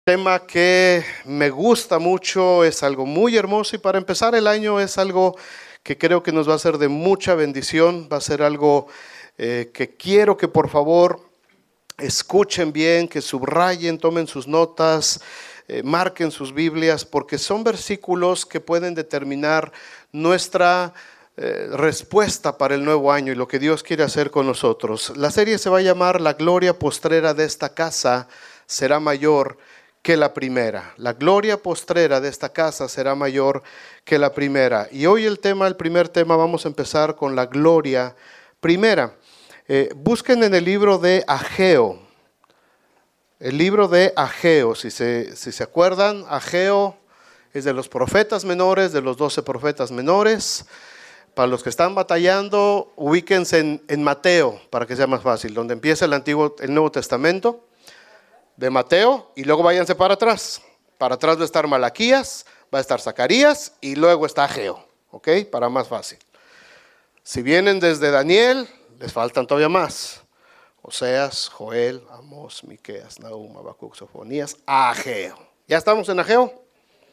Tema que me gusta mucho, es algo muy hermoso y para empezar el año es algo que creo que nos va a ser de mucha bendición, va a ser algo que quiero que por favor escuchen bien, que subrayen, tomen sus notas, marquen sus Biblias, porque son versículos que pueden determinar nuestra respuesta para el nuevo año y lo que Dios quiere hacer con nosotros. La serie se va a llamar La gloria postrera de esta casa será mayor que la primera. La gloria postrera de esta casa será mayor que la primera. Y hoy el primer tema, vamos a empezar con la gloria primera. Busquen en el libro de Ageo. El libro de Ageo, si se acuerdan, Ageo es de los profetas menores, de los 12 profetas menores. Para los que están batallando, ubíquense en Mateo, para que sea más fácil, donde empieza el Nuevo Testamento. De Mateo y luego váyanse para atrás. Para atrás va a estar Malaquías, va a estar Zacarías y luego está Ageo, ¿ok? Para más fácil. Si vienen desde Daniel, les faltan todavía más. Oseas, Joel, Amós, Miqueas, Nahum, Habacuc, Sofonías, Ageo. ¿Ya estamos en Ageo?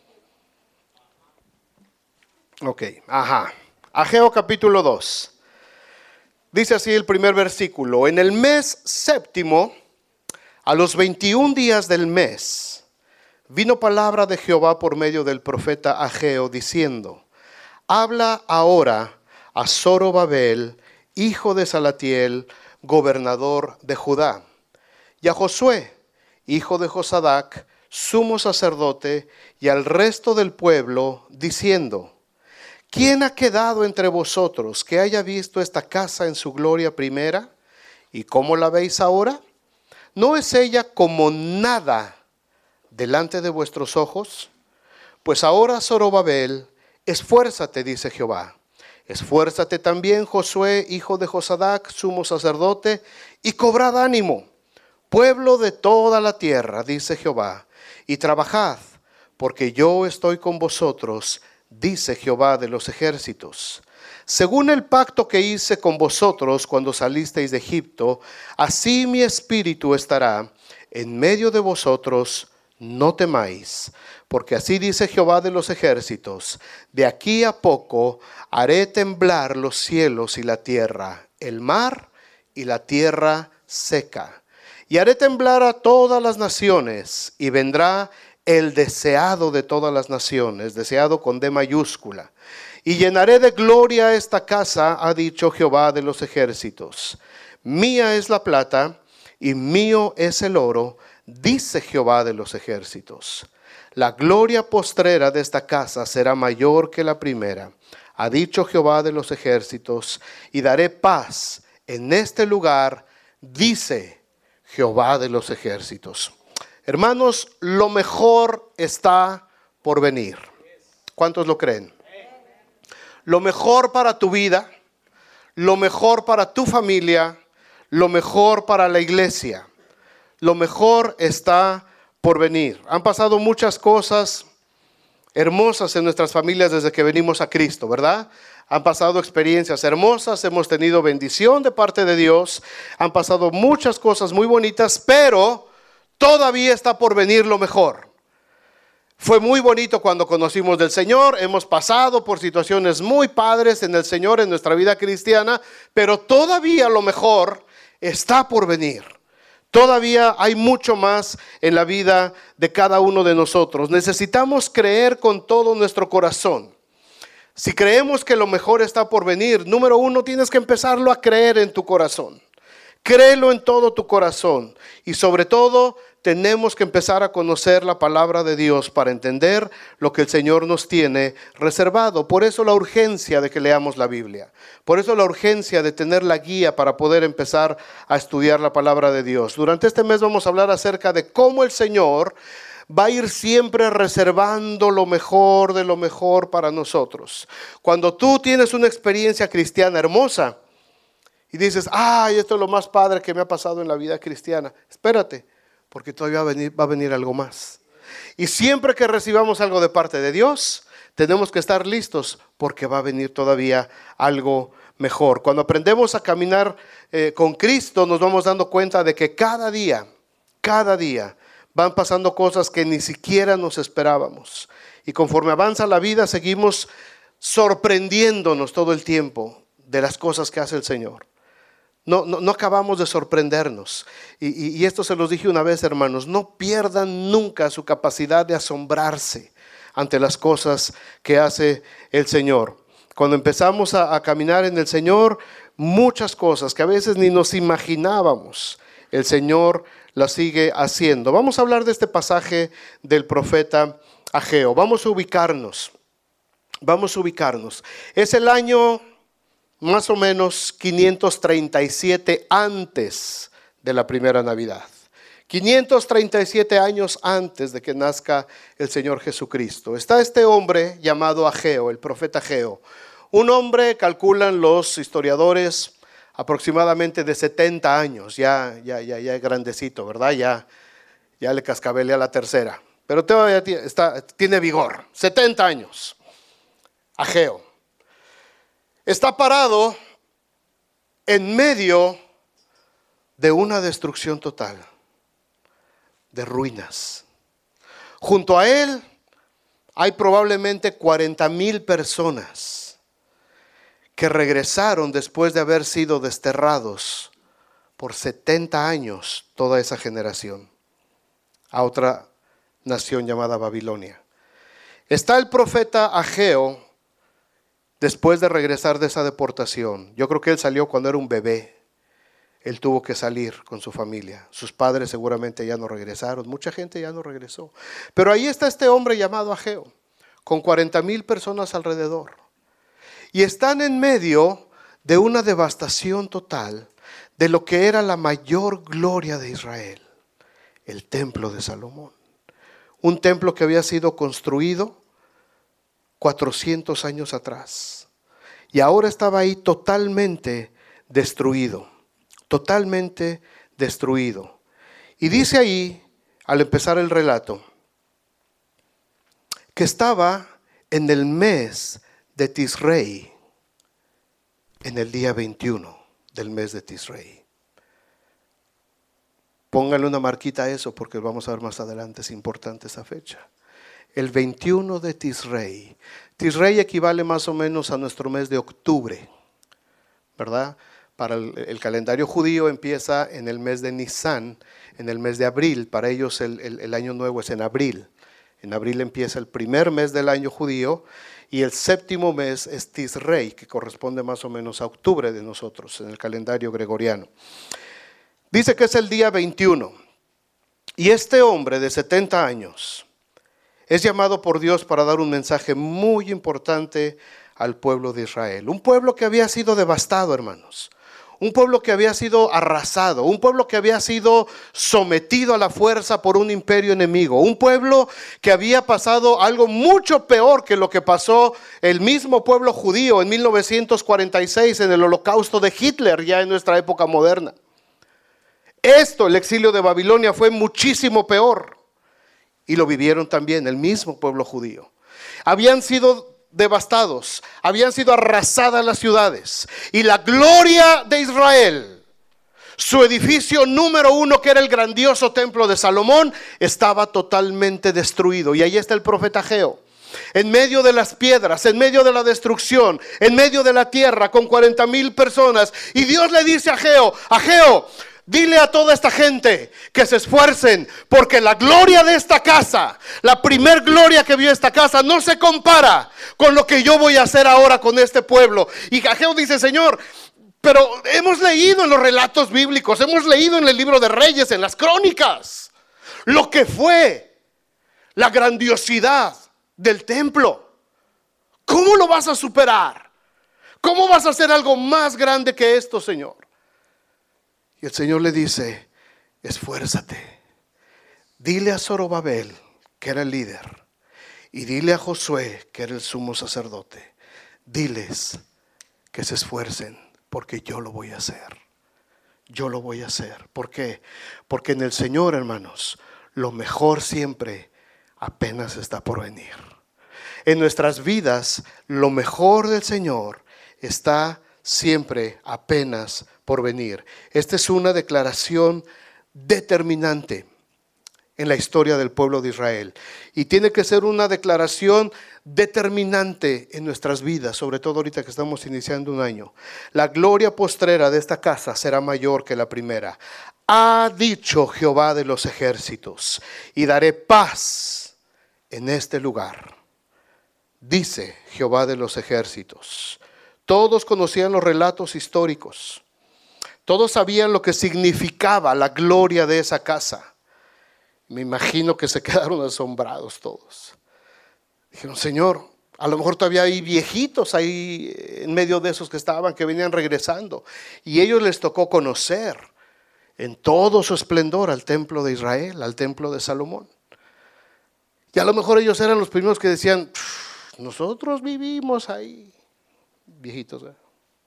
Ok, Ageo capítulo 2. Dice así el primer versículo: en el mes séptimo, a los 21 días del mes, vino palabra de Jehová por medio del profeta Ageo, diciendo: habla ahora a Zorobabel, hijo de Salatiel, gobernador de Judá, y a Josué, hijo de Josadac, sumo sacerdote, y al resto del pueblo, diciendo: ¿quién ha quedado entre vosotros que haya visto esta casa en su gloria primera? ¿Y cómo la veis ahora? ¿No es ella como nada delante de vuestros ojos? Pues ahora, Zorobabel, esfuérzate, dice Jehová. Esfuérzate también, Josué, hijo de Josadac, sumo sacerdote, y cobrad ánimo, pueblo de toda la tierra, dice Jehová, y trabajad, porque yo estoy con vosotros, dice Jehová de los ejércitos. Según el pacto que hice con vosotros cuando salisteis de Egipto, así mi espíritu estará en medio de vosotros, no temáis. Porque así dice Jehová de los ejércitos: de aquí a poco haré temblar los cielos y la tierra, el mar y la tierra seca. Y haré temblar a todas las naciones, y vendrá el deseado de todas las naciones, deseado con D mayúscula. Y llenaré de gloria esta casa, ha dicho Jehová de los ejércitos. Mía es la plata y mío es el oro, dice Jehová de los ejércitos. La gloria postrera de esta casa será mayor que la primera, ha dicho Jehová de los ejércitos, y daré paz en este lugar, dice Jehová de los ejércitos. Hermanos, lo mejor está por venir. ¿Cuántos lo creen? Lo mejor para tu vida, lo mejor para tu familia, lo mejor para la iglesia, lo mejor está por venir. Han pasado muchas cosas hermosas en nuestras familias desde que venimos a Cristo, ¿verdad? Han pasado experiencias hermosas, hemos tenido bendición de parte de Dios, han pasado muchas cosas muy bonitas, pero todavía está por venir lo mejor. Fue muy bonito cuando conocimos del Señor, hemos pasado por situaciones muy padres en el Señor, en nuestra vida cristiana, pero todavía lo mejor está por venir. Todavía hay mucho más en la vida de cada uno de nosotros. Necesitamos creer con todo nuestro corazón. Si creemos que lo mejor está por venir, número uno, tienes que empezarlo a creer en tu corazón. Créelo en todo tu corazón y sobre todo tenemos que empezar a conocer la palabra de Dios para entender lo que el Señor nos tiene reservado. Por eso la urgencia de que leamos la Biblia. Por eso la urgencia de tener la guía para poder empezar a estudiar la palabra de Dios. Durante este mes vamos a hablar acerca de cómo el Señor va a ir siempre reservando lo mejor de lo mejor para nosotros. Cuando tú tienes una experiencia cristiana hermosa y dices: ay, esto es lo más padre que me ha pasado en la vida cristiana. Espérate, porque todavía va a venir algo más. Y siempre que recibamos algo de parte de Dios, tenemos que estar listos porque va a venir todavía algo mejor. Cuando aprendemos a caminar con Cristo, nos vamos dando cuenta de que cada día van pasando cosas que ni siquiera nos esperábamos. Y conforme avanza la vida, seguimos sorprendiéndonos todo el tiempo de las cosas que hace el Señor. No acabamos de sorprendernos. Y esto se los dije una vez, hermanos, no pierdan nunca su capacidad de asombrarse ante las cosas que hace el Señor. Cuando empezamos a caminar en el Señor, muchas cosas que a veces ni nos imaginábamos, el Señor las sigue haciendo. Vamos a hablar de este pasaje del profeta Ageo. Vamos a ubicarnos. Es el año más o menos 537 antes de la primera Navidad. 537 años antes de que nazca el Señor Jesucristo. Está este hombre llamado Ageo, el profeta Ageo. Un hombre, calculan los historiadores, aproximadamente de 70 años. Ya es grandecito, ¿verdad? Ya le cascabelea la tercera. Pero todavía tiene vigor. 70 años. Ageo. Está parado en medio de una destrucción total, de ruinas. Junto a él hay probablemente 40,000 personas que regresaron después de haber sido desterrados por 70 años, toda esa generación, a otra nación llamada Babilonia. Está el profeta Ageo después de regresar de esa deportación. Yo creo que él salió cuando era un bebé. Él tuvo que salir con su familia. Sus padres seguramente ya no regresaron. Mucha gente ya no regresó. Pero ahí está este hombre llamado Ageo, con 40,000 personas alrededor. Y están en medio de una devastación total de lo que era la mayor gloria de Israel, el templo de Salomón. Un templo que había sido construido 400 años atrás. Y ahora estaba ahí totalmente destruido. Totalmente destruido. Y dice ahí, al empezar el relato, que estaba en el mes de Tisrei, en el día 21 del mes de Tisrei. Pónganle una marquita a eso porque vamos a ver más adelante, es importante esa fecha. El 21 de Tisrei. Tisrei equivale más o menos a nuestro mes de octubre, ¿verdad? Para el calendario judío empieza en el mes de Nisan, en el mes de abril. Para ellos el año nuevo es en abril. En abril empieza el primer mes del año judío y el séptimo mes es Tisrei, que corresponde más o menos a octubre de nosotros en el calendario gregoriano. Dice que es el día 21 y este hombre de 70 años es llamado por Dios para dar un mensaje muy importante al pueblo de Israel. Un pueblo que había sido devastado, hermanos. Un pueblo que había sido arrasado, un pueblo que había sido sometido a la fuerza por un imperio enemigo, un pueblo que había pasado algo mucho peor que lo que pasó el mismo pueblo judío en 1946 en el holocausto de Hitler, ya en nuestra época moderna. El exilio de Babilonia fue muchísimo peor y lo vivieron también el mismo pueblo judío. Habían sido devastados, habían sido arrasadas las ciudades y la gloria de Israel, su edificio número 1, que era el grandioso templo de Salomón, estaba totalmente destruido. Y ahí está el profeta Ageo, en medio de las piedras, en medio de la destrucción, en medio de la tierra, con 40,000 personas. Y Dios le dice a Ageo: Ageo, dile a toda esta gente que se esfuercen, porque la gloria de esta casa, la primer gloria que vio esta casa, no se compara con lo que yo voy a hacer ahora con este pueblo. Y Ageo dice: Señor, pero hemos leído en los relatos bíblicos, hemos leído en el libro de Reyes, en las crónicas, lo que fue la grandiosidad del templo. ¿Cómo lo vas a superar? ¿Cómo vas a hacer algo más grande que esto, Señor? Y el Señor le dice: esfuérzate. Dile a Zorobabel, que era el líder, y dile a Josué, que era el sumo sacerdote, diles que se esfuercen, porque yo lo voy a hacer. Yo lo voy a hacer. ¿Por qué? Porque en el Señor, hermanos, lo mejor siempre apenas está por venir. En nuestras vidas, lo mejor del Señor está siempre apenas por venir. Esta es una declaración determinante en la historia del pueblo de Israel. Y tiene que ser una declaración determinante en nuestras vidas, sobre todo ahorita que estamos iniciando un año. La gloria postrera de esta casa será mayor que la primera. Ha dicho Jehová de los ejércitos, y daré paz en este lugar. Dice Jehová de los ejércitos. Todos conocían los relatos históricos. Todos sabían lo que significaba la gloria de esa casa. Me imagino que se quedaron asombrados todos. Dijeron, Señor, a lo mejor todavía hay viejitos ahí en medio de esos que estaban, que venían regresando. Y ellos les tocó conocer en todo su esplendor al templo de Israel, al templo de Salomón. Y a lo mejor ellos eran los primeros que decían, nosotros vivimos ahí. Viejitos, ¿eh?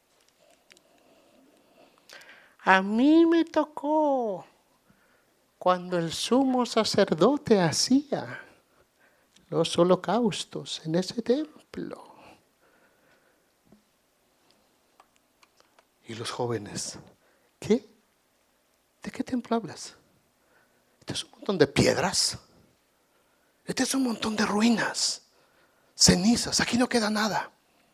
A mí me tocó cuando el sumo sacerdote hacía los holocaustos en ese templo. Y los jóvenes, ¿qué? ¿De qué templo hablas? Este es un montón de piedras. Este es un montón de ruinas, cenizas, aquí no queda nada.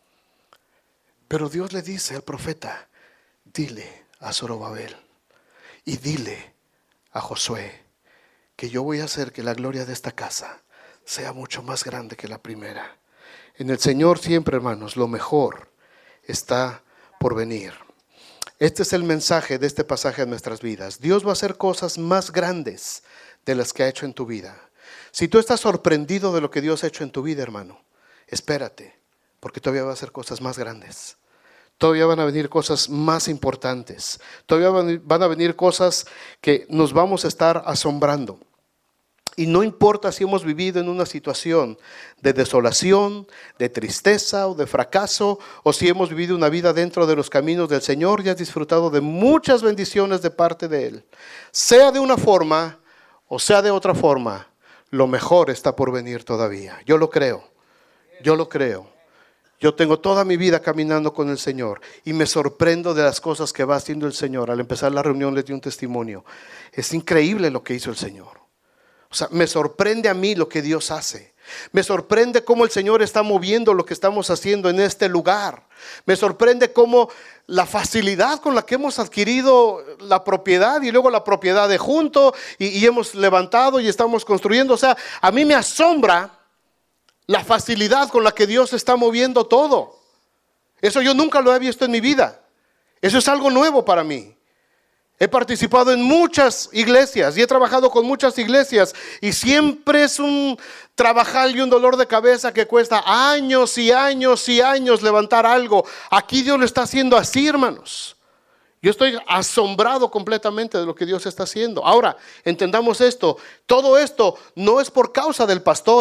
Pero Dios le dice al profeta, dile a Zorobabel y dile a Josué que yo voy a hacer que la gloria de esta casa sea mucho más grande que la primera. En el Señor siempre, hermanos, lo mejor está por venir. Este es el mensaje de este pasaje en nuestras vidas. Dios va a hacer cosas más grandes de las que ha hecho en tu vida. Si tú estás sorprendido de lo que Dios ha hecho en tu vida, hermano, espérate, porque todavía va a hacer cosas más grandes. Todavía van a venir cosas más importantes. Todavía van a venir cosas que nos vamos a estar asombrando. Y no importa si hemos vivido en una situación de desolación, de tristeza o de fracaso, o si hemos vivido una vida dentro de los caminos del Señor y has disfrutado de muchas bendiciones de parte de Él. Sea de una forma o sea de otra forma, lo mejor está por venir todavía. Yo lo creo. Yo lo creo. Yo tengo toda mi vida caminando con el Señor y me sorprendo de las cosas que va haciendo el Señor. Al empezar la reunión les di un testimonio. Es increíble lo que hizo el Señor. O sea, me sorprende a mí lo que Dios hace. Me sorprende cómo el Señor está moviendo lo que estamos haciendo en este lugar. Me sorprende cómo la facilidad con la que hemos adquirido la propiedad y luego la propiedad de junto y hemos levantado y estamos construyendo. O sea, a mí me asombra la facilidad con la que Dios está moviendo todo. Eso yo nunca lo he visto en mi vida. Eso es algo nuevo para mí. He participado en muchas iglesias y he trabajado con muchas iglesias y siempre es un trabajal y un dolor de cabeza que cuesta años y años y años levantar algo. Aquí Dios lo está haciendo así, hermanos. Yo estoy asombrado completamente de lo que Dios está haciendo. Ahora, entendamos esto. Todo esto no es por causa del pastor,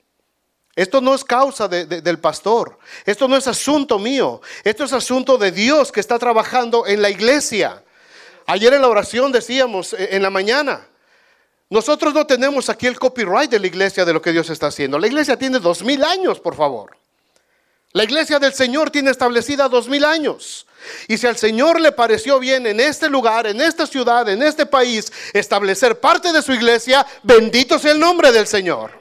Esto no es causa del pastor. Esto no es asunto mío. Esto es asunto de Dios que está trabajando en la iglesia. Ayer en la oración decíamos en la mañana, nosotros no tenemos aquí el copyright de la iglesia de lo que Dios está haciendo. La iglesia tiene 2000 años, por favor. La iglesia del Señor tiene establecida 2000 años. Y si al Señor le pareció bien en este lugar, en esta ciudad, en este país, establecer parte de su iglesia, bendito sea el nombre del Señor.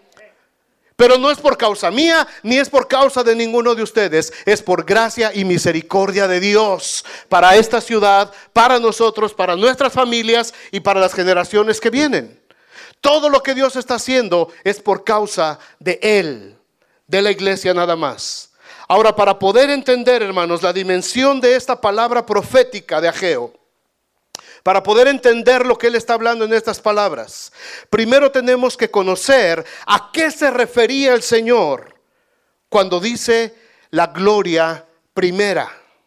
Pero no es por causa mía, ni es por causa de ninguno de ustedes. Es por gracia y misericordia de Dios para esta ciudad, para nosotros, para nuestras familias y para las generaciones que vienen. Todo lo que Dios está haciendo es por causa de Él, de la iglesia nada más. Ahora, para poder entender, hermanos, la dimensión de esta palabra profética de Ageo, para poder entender lo que él está hablando en estas palabras, primero tenemos que conocer a qué se refería el Señor cuando dice la gloria primera.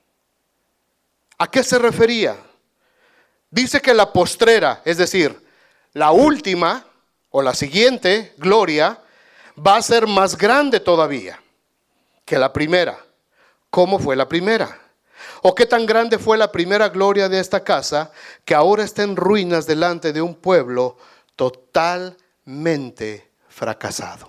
¿A qué se refería? Dice que la postrera, es decir, la última o la siguiente gloria, va a ser más grande todavía que la primera. ¿Cómo fue la primera? ¿O qué tan grande fue la primera gloria de esta casa que ahora está en ruinas delante de un pueblo totalmente fracasado?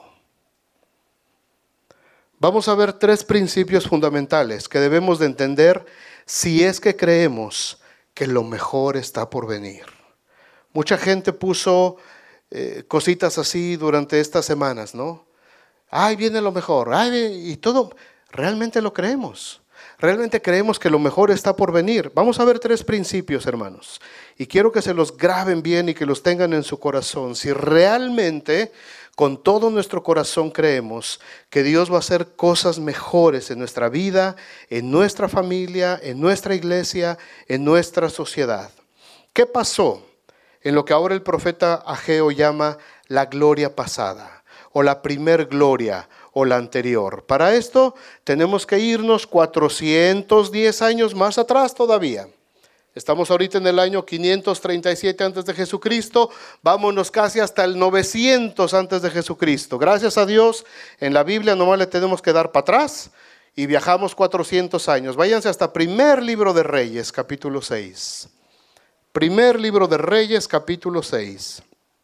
Vamos a ver 3 principios fundamentales que debemos de entender si es que creemos que lo mejor está por venir. Mucha gente puso cositas así durante estas semanas, ¿no? Ay, viene lo mejor, ay, y todo, realmente lo creemos. Realmente creemos que lo mejor está por venir. Vamos a ver 3 principios, hermanos, y quiero que se los graben bien y que los tengan en su corazón. Si realmente con todo nuestro corazón creemos que Dios va a hacer cosas mejores en nuestra vida, en nuestra familia, en nuestra iglesia, en nuestra sociedad. ¿Qué pasó en lo que ahora el profeta Ageo llama la gloria pasada, o la primer gloria, o la anterior? Para esto tenemos que irnos 410 años más atrás todavía. Estamos ahorita en el año 537 antes de Jesucristo, vámonos casi hasta el 900 antes de Jesucristo. Gracias a Dios, en la Biblia nomás le tenemos que dar para atrás y viajamos 400 años. Váyanse hasta primer libro de Reyes, capítulo 6. Primer libro de Reyes, capítulo 6.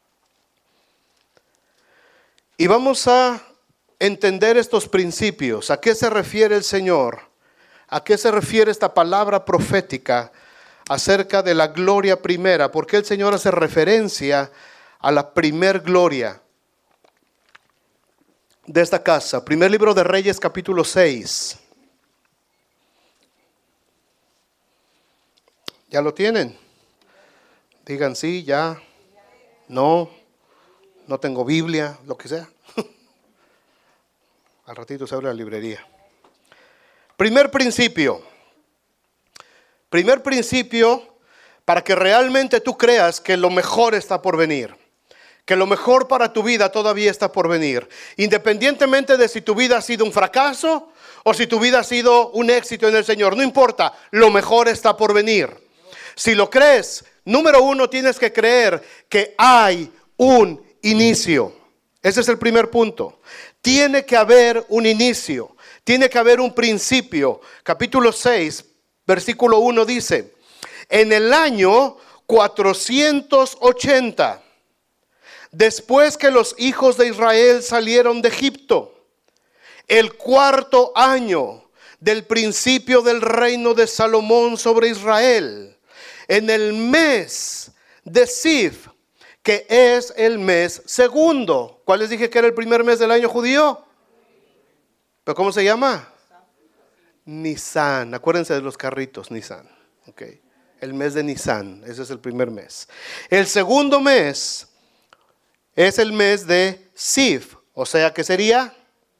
Y vamos a entender estos principios. ¿A qué se refiere el Señor? ¿A qué se refiere esta palabra profética acerca de la gloria primera? ¿Por qué el Señor hace referencia a la primer gloria de esta casa? Primer libro de Reyes, capítulo 6. ¿Ya lo tienen? Digan sí, ya, no tengo Biblia, lo que sea. Al ratito se abre la librería. Primer principio para que realmente tú creas que lo mejor está por venir, que lo mejor para tu vida todavía está por venir, independientemente de si tu vida ha sido un fracaso o si tu vida ha sido un éxito en el Señor. No importa, lo mejor está por venir. Si lo crees, número 1, tienes que creer que hay un inicio. Ese es el primer punto. Tiene que haber un inicio, tiene que haber un principio. Capítulo 6, versículo 1 dice: en el año 480, después que los hijos de Israel salieron de Egipto, el 4.º año del principio del reino de Salomón sobre Israel, en el mes de Sif, que es el mes segundo. ¿Cuál les dije que era el primer mes del año judío? ¿Pero cómo se llama? Nisan. Acuérdense de los carritos, Nisan. Okay. El mes de Nisan, ese es el primer mes. El segundo mes es el mes de Sif, o sea que sería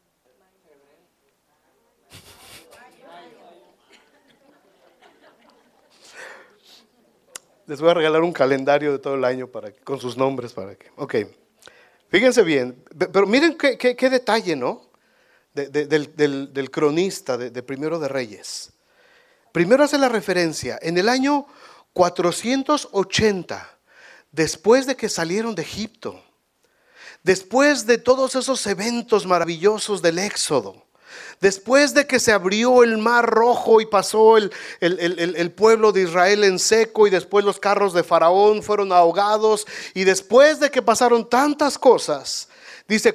les voy a regalar un calendario de todo el año con sus nombres para que. Ok, fíjense bien, pero miren qué detalle, ¿no? Del cronista de Primero de Reyes. Primero hace la referencia en el año 480, después de que salieron de Egipto, después de todos esos eventos maravillosos del Éxodo, después de que se abrió el mar rojo y pasó el pueblo de Israel en seco, y después los carros de Faraón fueron ahogados, y después de que pasaron tantas cosas, dice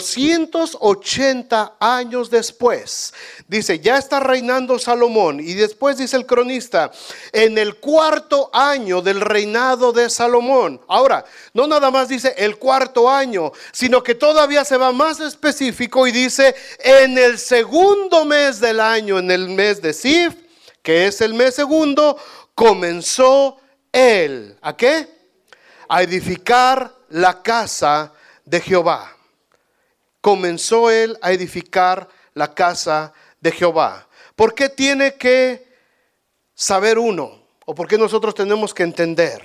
480 años después, dice ya está reinando Salomón. Y después dice el cronista, en el 4.º año del reinado de Salomón. Ahora, no nada más dice el 4.º año, sino que todavía se va más específico y dice en el segundo mes del año, en el mes de Sif, que es el mes segundo, comenzó él, ¿a qué? A edificar la casa de Jehová. Comenzó él a edificar la casa de Jehová. ¿Por qué tiene que saber uno? ¿O por qué nosotros tenemos que entender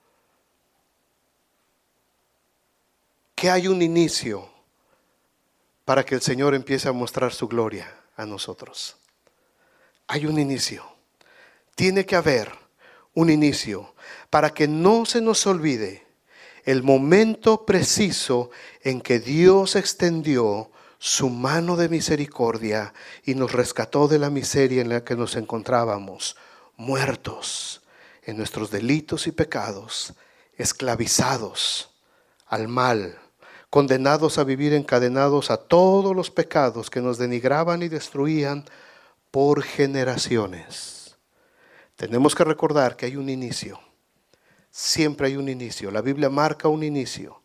que hay un inicio para que el Señor empiece a mostrar su gloria a nosotros? Hay un inicio. Tiene que haber un inicio para que no se nos olvide el momento preciso en que Dios extendió su mano de misericordia y nos rescató de la miseria en la que nos encontrábamos, muertos en nuestros delitos y pecados, esclavizados al mal, condenados a vivir encadenados a todos los pecados que nos denigraban y destruían por generaciones. Tenemos que recordar que hay un inicio. Siempre hay un inicio. La Biblia marca un inicio.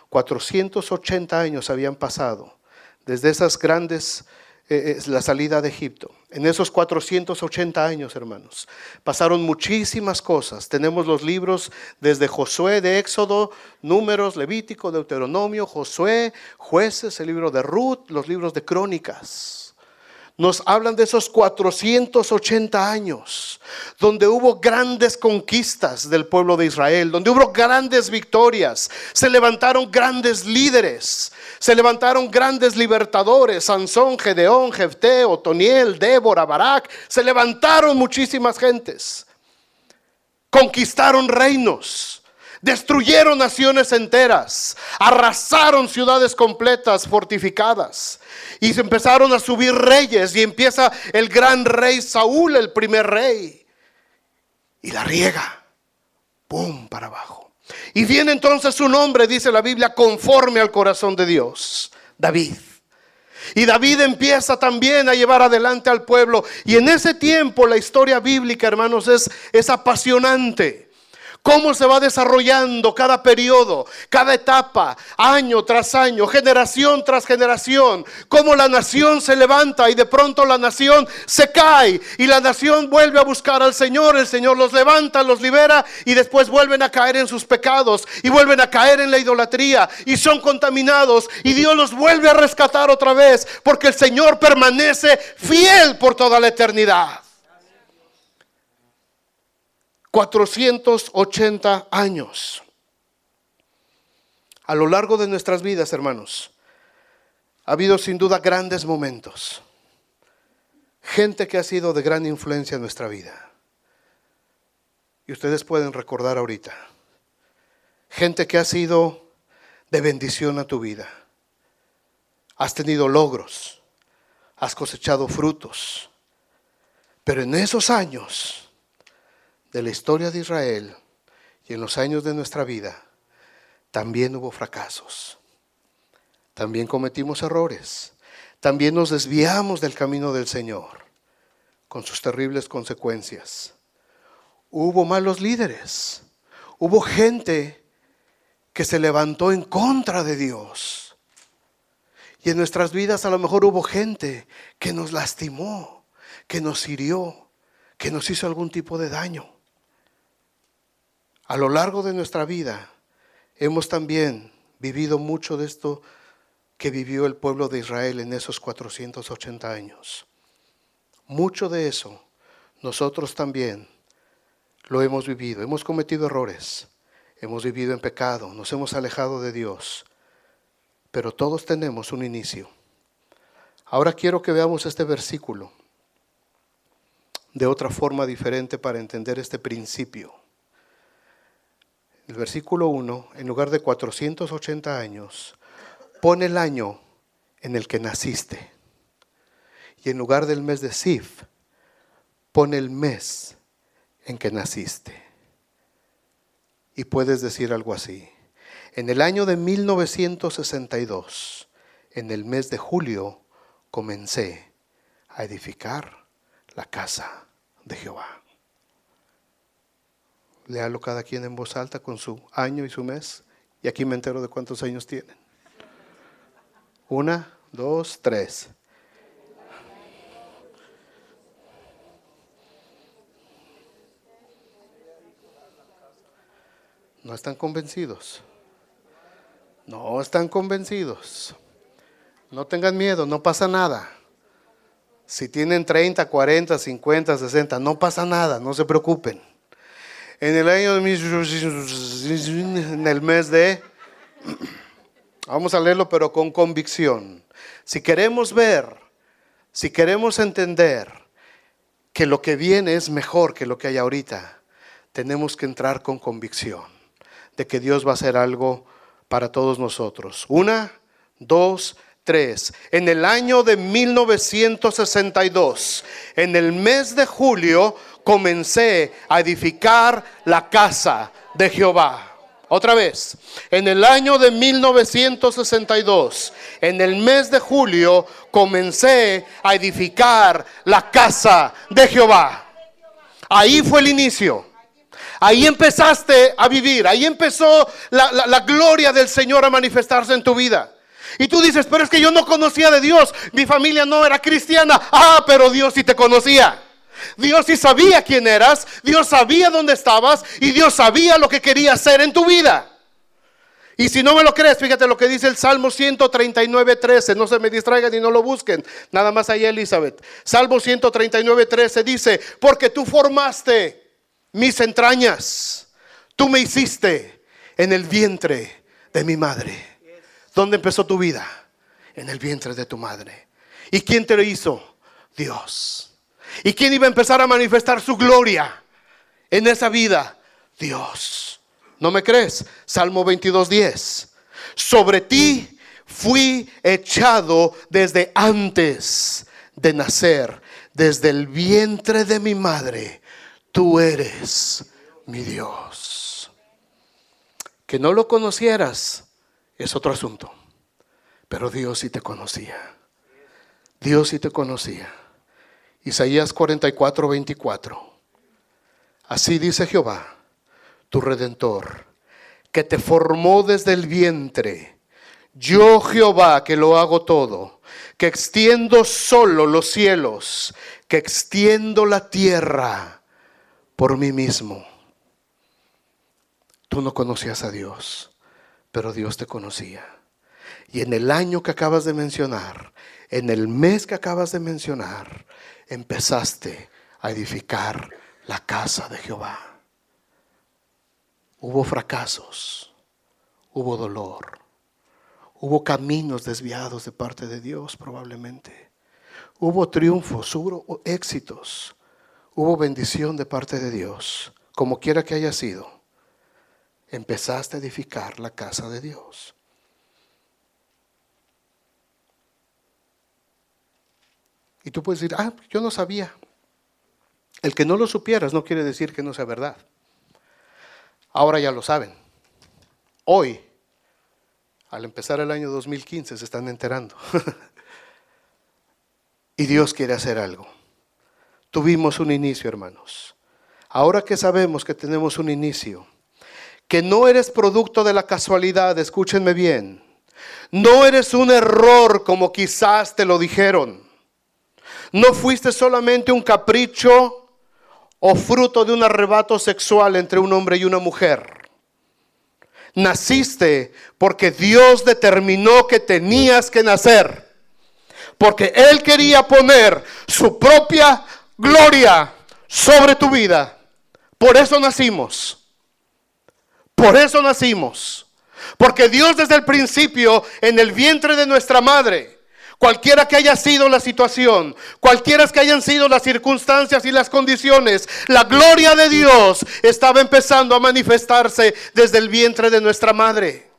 480 años habían pasado desde esas grandes, la salida de Egipto. En esos 480 años, hermanos, pasaron muchísimas cosas. Tenemos los libros desde Josué, de Éxodo, Números, Levítico, Deuteronomio, Josué, Jueces, el libro de Ruth, los libros de Crónicas. Nos hablan de esos 480 años, donde hubo grandes conquistas del pueblo de Israel, donde hubo grandes victorias, se levantaron grandes líderes, se levantaron grandes libertadores, Sansón, Gedeón, Jefté, Otoniel, Débora, Barak, se levantaron muchísimas gentes, conquistaron reinos. Destruyeron naciones enteras, arrasaron ciudades completas fortificadas y se empezaron a subir reyes, y empieza el gran rey Saúl, el primer rey, y la riega, ¡pum!, para abajo. Y viene entonces un hombre, dice la Biblia, conforme al corazón de Dios, David. Y David empieza también a llevar adelante al pueblo, y en ese tiempo la historia bíblica, hermanos, es apasionante. Cómo se va desarrollando cada periodo, cada etapa, año tras año, generación tras generación. Cómo la nación se levanta y de pronto la nación se cae y la nación vuelve a buscar al Señor. El Señor los levanta, los libera y después vuelven a caer en sus pecados y vuelven a caer en la idolatría y son contaminados, y Dios los vuelve a rescatar otra vez, porque el Señor permanece fiel por toda la eternidad. 480 años. A lo largo de nuestras vidas, hermanos, ha habido sin duda grandes momentos. Gente que ha sido de gran influencia en nuestra vida. Y ustedes pueden recordar ahorita. Gente que ha sido de bendición a tu vida. Has tenido logros. Has cosechado frutos. Pero en esos años de la historia de Israel y en los años de nuestra vida, también hubo fracasos. También cometimos errores. También nos desviamos del camino del Señor, con sus terribles consecuencias. Hubo malos líderes. Hubo gente que se levantó en contra de Dios. Y en nuestras vidas a lo mejor hubo gente que nos lastimó, que nos hirió, que nos hizo algún tipo de daño. A lo largo de nuestra vida hemos también vivido mucho de esto que vivió el pueblo de Israel en esos 480 años. Mucho de eso nosotros también lo hemos vivido. Hemos cometido errores, hemos vivido en pecado, nos hemos alejado de Dios, pero todos tenemos un inicio. Ahora quiero que veamos este versículo de otra forma diferente para entender este principio. El versículo 1, en lugar de 480 años, pone el año en el que naciste. Y en lugar del mes de Sif, pone el mes en que naciste. Y puedes decir algo así: en el año de 1962, en el mes de julio, comencé a edificar la casa de Jehová. Léalo cada quien en voz alta con su año y su mes. Y aquí me entero de cuántos años tienen. 1, 2, 3. ¿No están convencidos? No están convencidos. No tengan miedo, no pasa nada. Si tienen 30, 40, 50, 60, no pasa nada, no se preocupen. En el año de en el mes de, vamos a leerlo pero con convicción. Si queremos ver, si queremos entender que lo que viene es mejor que lo que hay ahorita, tenemos que entrar con convicción de que Dios va a hacer algo para todos nosotros. 1, 2, 3. En el año de 1962, en el mes de julio, comencé a edificar la casa de Jehová. Otra vez, en el año de 1962, en el mes de julio, comencé a edificar la casa de Jehová. Ahí fue el inicio. Ahí empezaste a vivir, ahí empezó la gloria del Señor a manifestarse en tu vida. Y tú dices, pero es que yo no conocía de Dios, mi familia no era cristiana. Pero Dios sí te conocía. Dios sí sabía quién eras, Dios sabía dónde estabas y Dios sabía lo que quería hacer en tu vida. Y si no me lo crees, fíjate lo que dice el Salmo 139:13. No se me distraigan y no lo busquen. Nada más ahí, Elizabeth. Salmo 139:13 dice: porque tú formaste mis entrañas, tú me hiciste en el vientre de mi madre. ¿Dónde empezó tu vida? En el vientre de tu madre. ¿Y quién te lo hizo? Dios. ¿Y quién iba a empezar a manifestar su gloria en esa vida? Dios. ¿No me crees? Salmo 22:10. Sobre ti fui echado desde antes de nacer, desde el vientre de mi madre. Tú eres mi Dios. Que no lo conocieras es otro asunto, pero Dios sí te conocía. Dios sí te conocía. Isaías 44:24. Así dice Jehová, tu Redentor, que te formó desde el vientre. Yo Jehová, que lo hago todo, que extiendo solo los cielos, que extiendo la tierra por mí mismo. Tú no conocías a Dios, pero Dios te conocía. Y en el año que acabas de mencionar, en el mes que acabas de mencionar, empezaste a edificar la casa de Jehová. Hubo fracasos, hubo dolor, hubo caminos desviados de parte de Dios probablemente. Hubo triunfos, hubo éxitos, hubo bendición de parte de Dios. Como quiera que haya sido, empezaste a edificar la casa de Dios. Y tú puedes decir, yo no sabía. El que no lo supieras no quiere decir que no sea verdad. Ahora ya lo saben. Hoy, al empezar el año 2015, se están enterando. Y Dios quiere hacer algo. Tuvimos un inicio, hermanos. Ahora que sabemos que tenemos un inicio, que no eres producto de la casualidad, escúchenme bien. No eres un error como quizás te lo dijeron. No fuiste solamente un capricho o fruto de un arrebato sexual entre un hombre y una mujer. Naciste porque Dios determinó que tenías que nacer. Porque Él quería poner su propia gloria sobre tu vida. Por eso nacimos. Por eso nacimos. Porque Dios desde el principio, en el vientre de nuestra madre, cualquiera que haya sido la situación, cualquiera que hayan sido las circunstancias y las condiciones, la gloria de Dios estaba empezando a manifestarse desde el vientre de nuestra madre.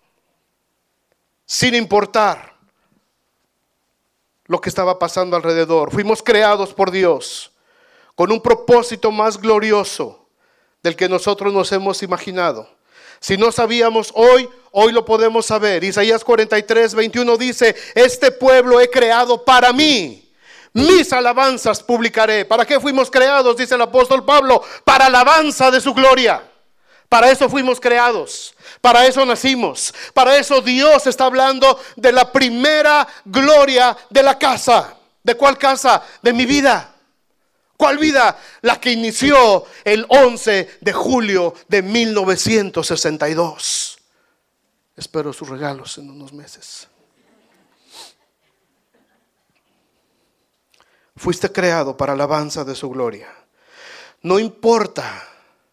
Sin importar lo que estaba pasando alrededor, fuimos creados por Dios con un propósito más glorioso del que nosotros nos hemos imaginado. Si no sabíamos hoy lo podemos saber. Isaías 43:21 dice: este pueblo he creado para mí, mis alabanzas publicaré. ¿Para qué fuimos creados? Dice el apóstol Pablo, para alabanza de su gloria. Para eso fuimos creados, para eso nacimos, para eso Dios está hablando de la primera gloria de la casa. ¿De cuál casa? De mi vida. ¿Cuál vida? La que inició el 11 de julio de 1962. Espero sus regalos en unos meses. Fuiste creado para alabanza de su gloria. No importa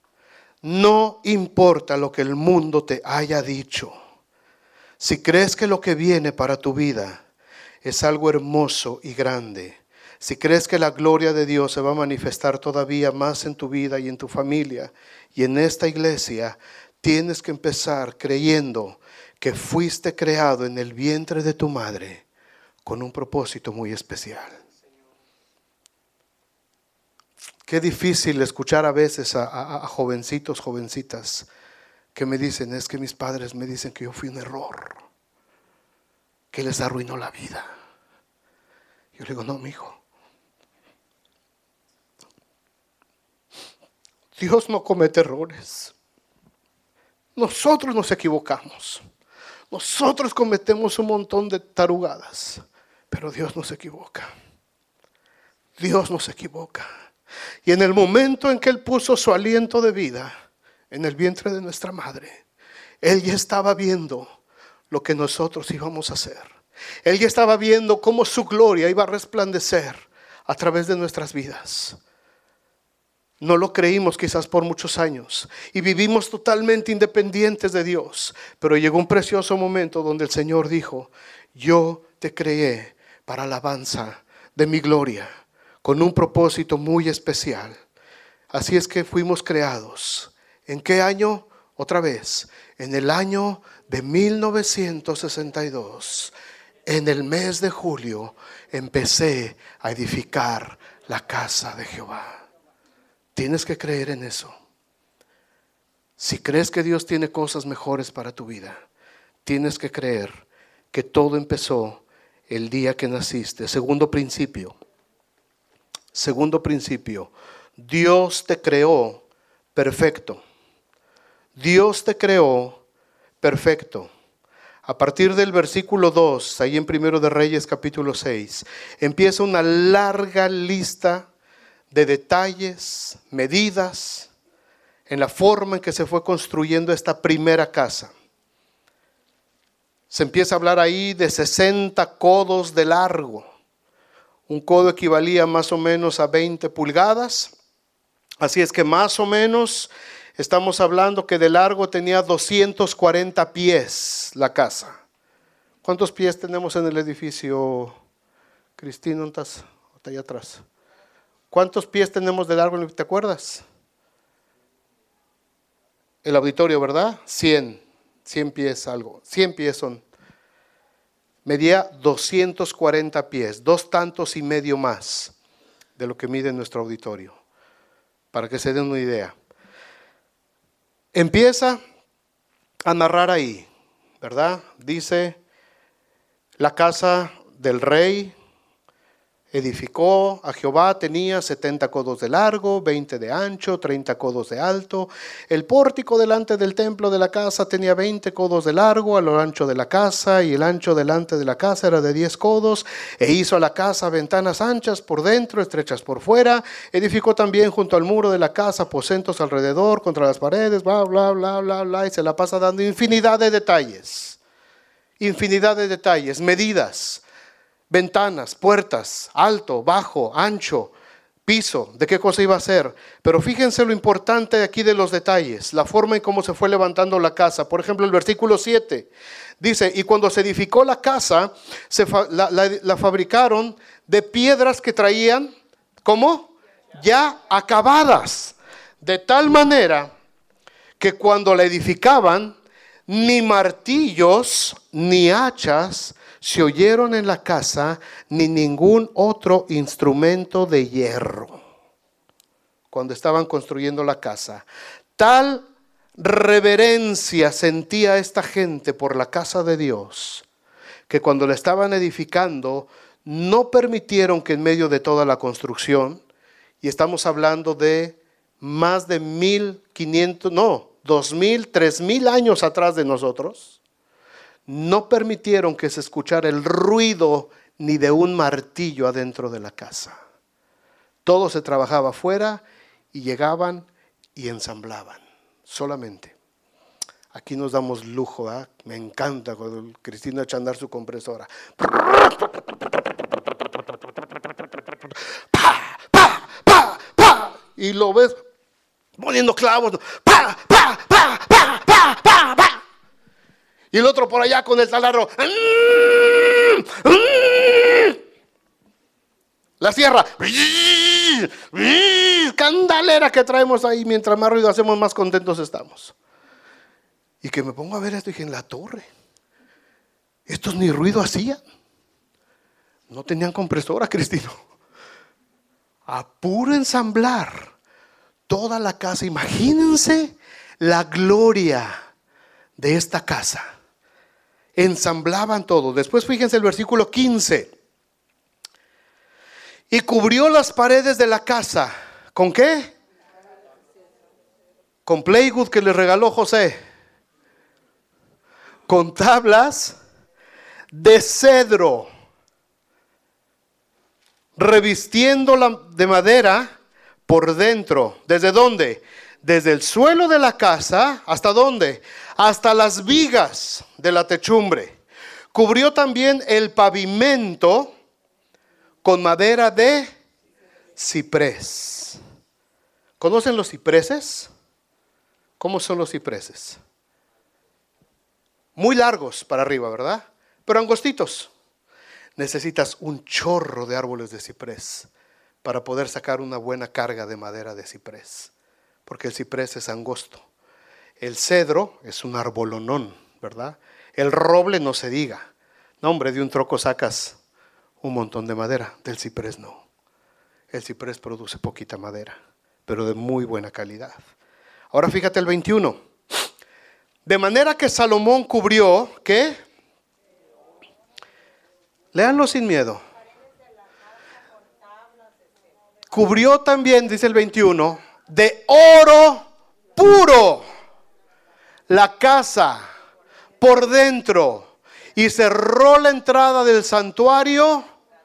lo que el mundo te haya dicho. Si crees que lo que viene para tu vida es algo hermoso y grande, si crees que la gloria de Dios se va a manifestar todavía más en tu vida y en tu familia y en esta iglesia, tienes que empezar creyendo que fuiste creado en el vientre de tu madre con un propósito muy especial. Qué difícil escuchar a veces a jovencitos, jovencitas que me dicen: es que mis padres me dicen que yo fui un error, que les arruinó la vida. Yo le digo: no, mijo. Dios no comete errores. Nosotros nos equivocamos. Nosotros cometemos un montón de tarugadas. Pero Dios no se equivoca. Dios no se equivoca. Y en el momento en que Él puso su aliento de vida en el vientre de nuestra madre, Él ya estaba viendo lo que nosotros íbamos a hacer. Él ya estaba viendo cómo su gloria iba a resplandecer a través de nuestras vidas. No lo creímos quizás por muchos años y vivimos totalmente independientes de Dios. Pero llegó un precioso momento donde el Señor dijo: yo te creé para alabanza de mi gloria, con un propósito muy especial. Así es que fuimos creados. ¿En qué año? Otra vez, en el año de 1962. En el mes de julio empecé a edificar la casa de Jehová. Tienes que creer en eso. Si crees que Dios tiene cosas mejores para tu vida, tienes que creer que todo empezó el día que naciste. Segundo principio, Dios te creó perfecto. Dios te creó perfecto. A partir del versículo 2, ahí en 1 de Reyes capítulo 6, empieza una larga lista de detalles, medidas, en la forma en que se fue construyendo esta primera casa. Se empieza a hablar ahí de 60 codos de largo. Un codo equivalía más o menos a 20 pulgadas. Así es que más o menos estamos hablando que de largo tenía 240 pies la casa. ¿Cuántos pies tenemos en el edificio? Cristina, ¿dónde estás? Está allá atrás. ¿Cuántos pies tenemos de largo? ¿Te acuerdas? El auditorio, ¿verdad? 100 pies algo. 100 pies son. Medía 240 pies, 2 tantos y medio más de lo que mide nuestro auditorio, para que se den una idea. Empieza a narrar ahí, ¿verdad? Dice: la casa del rey edificó a Jehová, tenía 70 codos de largo, 20 de ancho, 30 codos de alto. El pórtico delante del templo de la casa tenía 20 codos de largo a lo ancho de la casa, y el ancho delante de la casa era de 10 codos. E hizo a la casa ventanas anchas por dentro, estrechas por fuera. Edificó también junto al muro de la casa aposentos alrededor, contra las paredes, bla, bla, bla, bla, bla. Y se la pasa dando infinidad de detalles, medidas. Ventanas, puertas, alto, bajo, ancho, piso, de qué cosa iba a ser. Pero fíjense lo importante aquí de los detalles, la forma en cómo se fue levantando la casa. Por ejemplo, el versículo 7 dice: y cuando se edificó la casa, la fabricaron de piedras que traían, ¿cómo? Ya acabadas, de tal manera que cuando la edificaban, ni martillos ni hachas se oyeron en la casa, ni ningún otro instrumento de hierro. Cuando estaban construyendo la casa, tal reverencia sentía esta gente por la casa de Dios, que cuando la estaban edificando, no permitieron que en medio de toda la construcción, y estamos hablando de más de 2,000, 3,000 años atrás de nosotros, no permitieron que se escuchara el ruido ni de un martillo adentro de la casa. Todo se trabajaba afuera y llegaban y ensamblaban solamente. Aquí nos damos lujo, ¿eh? Me encanta cuando Cristina echa a andar su compresora. ¡Pa, pa, pa, pa! Y lo ves poniendo clavos. ¡Pa, pa, pa, pa, pa, pa, pa! Y el otro por allá con el taladro. La sierra. Candalera que traemos ahí. Mientras más ruido hacemos, más contentos estamos. Y que me pongo a ver esto y dije: en la torre, estos ni ruido hacían. No tenían compresora, Cristino. A puro ensamblar toda la casa. Imagínense la gloria de esta casa. Ensamblaban todo. Después fíjense el versículo 15. Y cubrió las paredes de la casa. ¿Con qué? con plywood que le regaló José, con tablas de cedro, revistiéndola de madera por dentro. ¿Desde dónde? Desde el suelo de la casa, ¿hasta dónde? Hasta las vigas de la techumbre. Cubrió también el pavimento con madera de ciprés. ¿Conocen los cipreses? ¿Cómo son los cipreses? Muy largos para arriba, ¿verdad? Pero angostitos. Necesitas un chorro de árboles de ciprés para poder sacar una buena carga de madera de ciprés, porque el ciprés es angosto. El cedro es un arbolonón, ¿verdad? El roble no se diga. No, hombre, de un troco sacas un montón de madera. Del ciprés no. El ciprés produce poquita madera, pero de muy buena calidad. Ahora fíjate el 21. De manera que Salomón cubrió, ¿qué? Léanlo sin miedo. Cubrió también, dice el 21, de oro puro la casa por dentro, y cerró la entrada del santuario.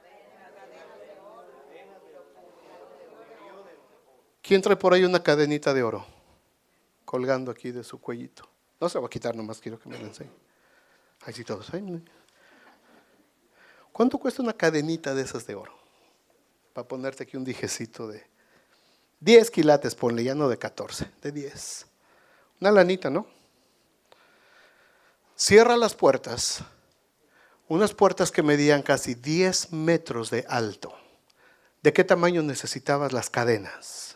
¿Quién trae por ahí una cadenita de oro colgando aquí de su cuellito? No se va a quitar, nomás quiero que me lo enseñe. Ahí sí todos. ¿Cuánto cuesta una cadenita de esas de oro? Para ponerte aquí un dijecito de 10 quilates, ponle, ya no de 14, de 10. Una lanita, ¿no? Cierra las puertas, unas puertas que medían casi 10 metros de alto. ¿De qué tamaño necesitabas las cadenas?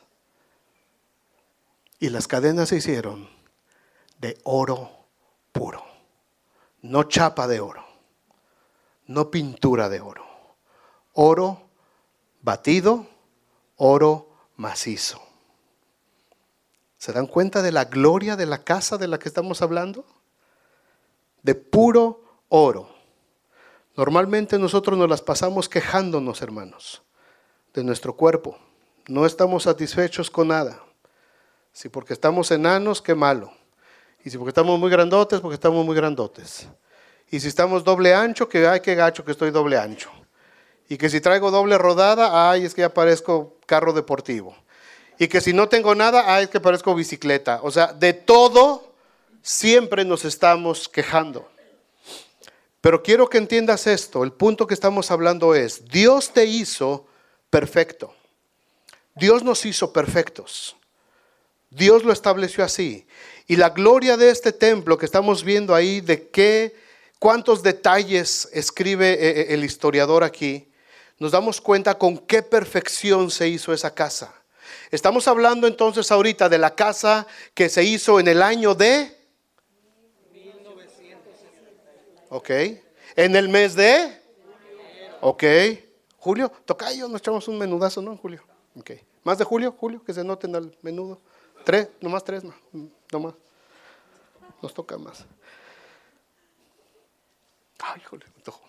Y las cadenas se hicieron de oro puro, no chapa de oro, no pintura de oro, oro batido, oro macizo. ¿Se dan cuenta de la gloria de la casa de la que estamos hablando? De puro oro. Normalmente nosotros nos las pasamos quejándonos, hermanos, de nuestro cuerpo. No estamos satisfechos con nada. Si porque estamos enanos, qué malo. Y si porque estamos muy grandotes, porque estamos muy grandotes. Y si estamos doble ancho, que ay, qué gacho que estoy doble ancho. Y que si traigo doble rodada, ay, es que ya parezco carro deportivo. Y que si no tengo nada, ay, es que parezco bicicleta. O sea, de todo siempre nos estamos quejando. Pero quiero que entiendas esto. El punto que estamos hablando es, Dios te hizo perfecto. Dios nos hizo perfectos. Dios lo estableció así. Y la gloria de este templo que estamos viendo ahí, cuántos detalles escribe el historiador aquí, nos damos cuenta con qué perfección se hizo esa casa. Estamos hablando entonces ahorita de la casa que se hizo en el año de 1960. Ok. En el mes de ok. Julio, tocayo, nos echamos un menudazo, ¿no? En julio. Ok. ¿Más de julio? Julio, que se noten al menudo. 3, nomás 3, no más. Nos toca más. Ay, Julio, me antojo.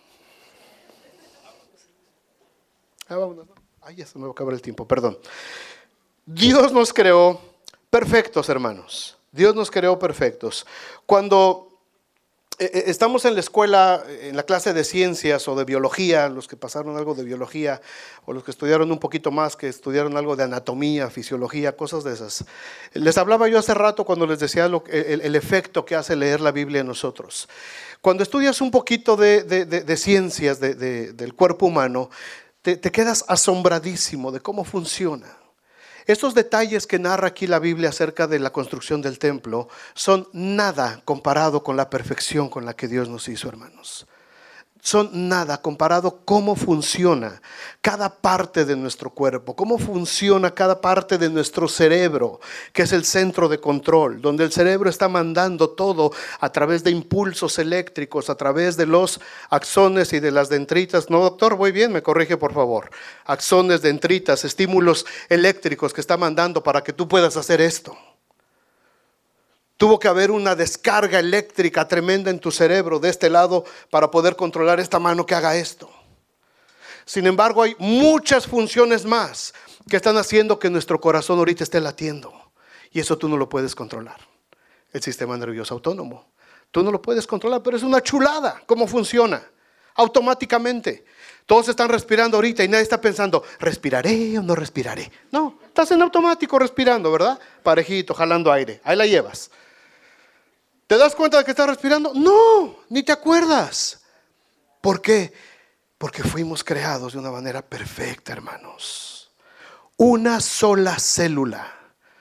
Vámonos, ¿no? Ay, ya se me va a acabar el tiempo, perdón. Dios nos creó perfectos, hermanos. Dios nos creó perfectos. Cuando estamos en la escuela, en la clase de ciencias o de biología, los que pasaron algo de biología, o los que estudiaron un poquito más, que estudiaron algo de anatomía, fisiología, cosas de esas. Les hablaba yo hace rato cuando les decía el efecto que hace leer la Biblia en nosotros. Cuando estudias un poquito de ciencias del cuerpo humano, te quedas asombradísimo de cómo funciona. Estos detalles que narra aquí la Biblia acerca de la construcción del templo son nada comparado con la perfección con la que Dios nos hizo, hermanos. Son nada comparado cómo funciona cada parte de nuestro cuerpo, cómo funciona cada parte de nuestro cerebro, que es el centro de control, donde el cerebro está mandando todo a través de impulsos eléctricos, a través de los axones y de las dendritas. No, doctor, voy bien, me corrige por favor. Axones, dendritas, estímulos eléctricos que está mandando para que tú puedas hacer esto. Tuvo que haber una descarga eléctrica tremenda en tu cerebro de este lado para poder controlar esta mano que haga esto. Sin embargo, hay muchas funciones más que están haciendo que nuestro corazón ahorita esté latiendo Y eso tú no lo puedes controlar. El sistema nervioso autónomo. Tú no lo puedes controlar, pero es una chulada cómo funciona. Automáticamente. Todos están respirando ahorita y nadie está pensando, ¿respiraré o no respiraré? No, estás en automático respirando, ¿verdad? Parejito, jalando aire. Ahí la llevas. ¿Te das cuenta de que estás respirando? No, ni te acuerdas. ¿Por qué? Porque fuimos creados de una manera perfecta, hermanos. Una sola célula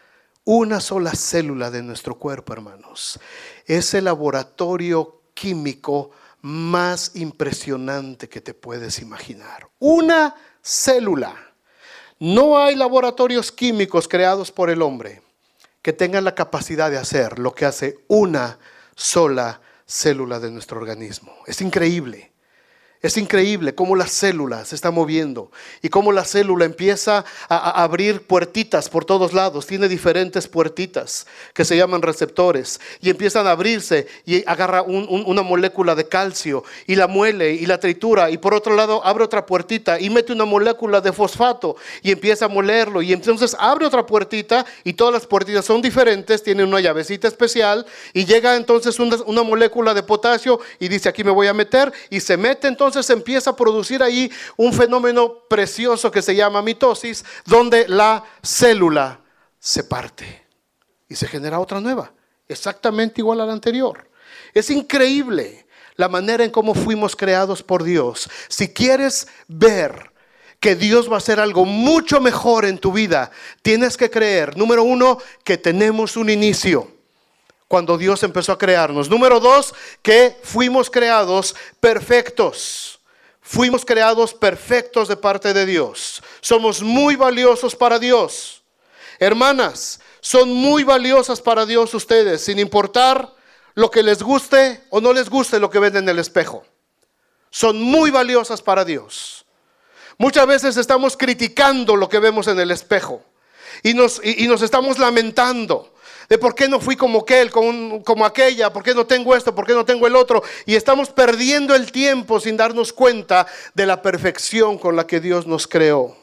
de nuestro cuerpo, hermanos, es el laboratorio químico más impresionante que te puedes imaginar. Una célula. No hay laboratorios químicos creados por el hombre que tengan la capacidad de hacer lo que hace una sola célula de nuestro organismo. Es increíble. Es increíble cómo la célula se está moviendo y cómo la célula empieza a abrir puertitas por todos lados. Tiene diferentes puertitas que se llaman receptores y empiezan a abrirse y agarra una molécula de calcio y la muele y la tritura, y por otro lado abre otra puertita y mete una molécula de fosfato y empieza a molerlo, y entonces abre otra puertita y todas las puertitas son diferentes, tienen una llavecita especial, y llega entonces una molécula de potasio y dice, aquí me voy a meter, y se mete. Entonces se empieza a producir ahí un fenómeno precioso que se llama mitosis, donde la célula se parte y se genera otra nueva, exactamente igual a la anterior. Es increíble la manera en cómo fuimos creados por Dios. Si quieres ver que Dios va a hacer algo mucho mejor en tu vida, tienes que creer, número uno, que tenemos un inicio cuando Dios empezó a crearnos. Número dos, que fuimos creados perfectos. Fuimos creados perfectos de parte de Dios. Somos muy valiosos para Dios. Hermanas, son muy valiosas para Dios ustedes, sin importar lo que les guste o no les guste lo que ven en el espejo. Son muy valiosas para Dios. Muchas veces estamos criticando lo que vemos en el espejo y nos estamos lamentando de por qué no fui como aquel, como aquella, por qué no tengo esto, por qué no tengo el otro, y estamos perdiendo el tiempo sin darnos cuenta de la perfección con la que Dios nos creó.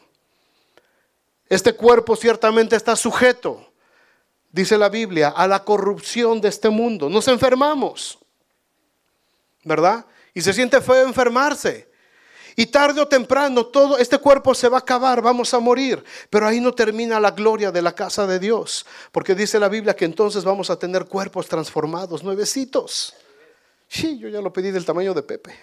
Este cuerpo ciertamente está sujeto, dice la Biblia, a la corrupción de este mundo. Nos enfermamos, ¿verdad? Y se siente feo enfermarse. Y tarde o temprano todo este cuerpo se va a acabar, vamos a morir. Pero ahí no termina la gloria de la casa de Dios, porque dice la Biblia que entonces vamos a tener cuerpos transformados, nuevecitos. Sí, yo ya lo pedí del tamaño de Pepe.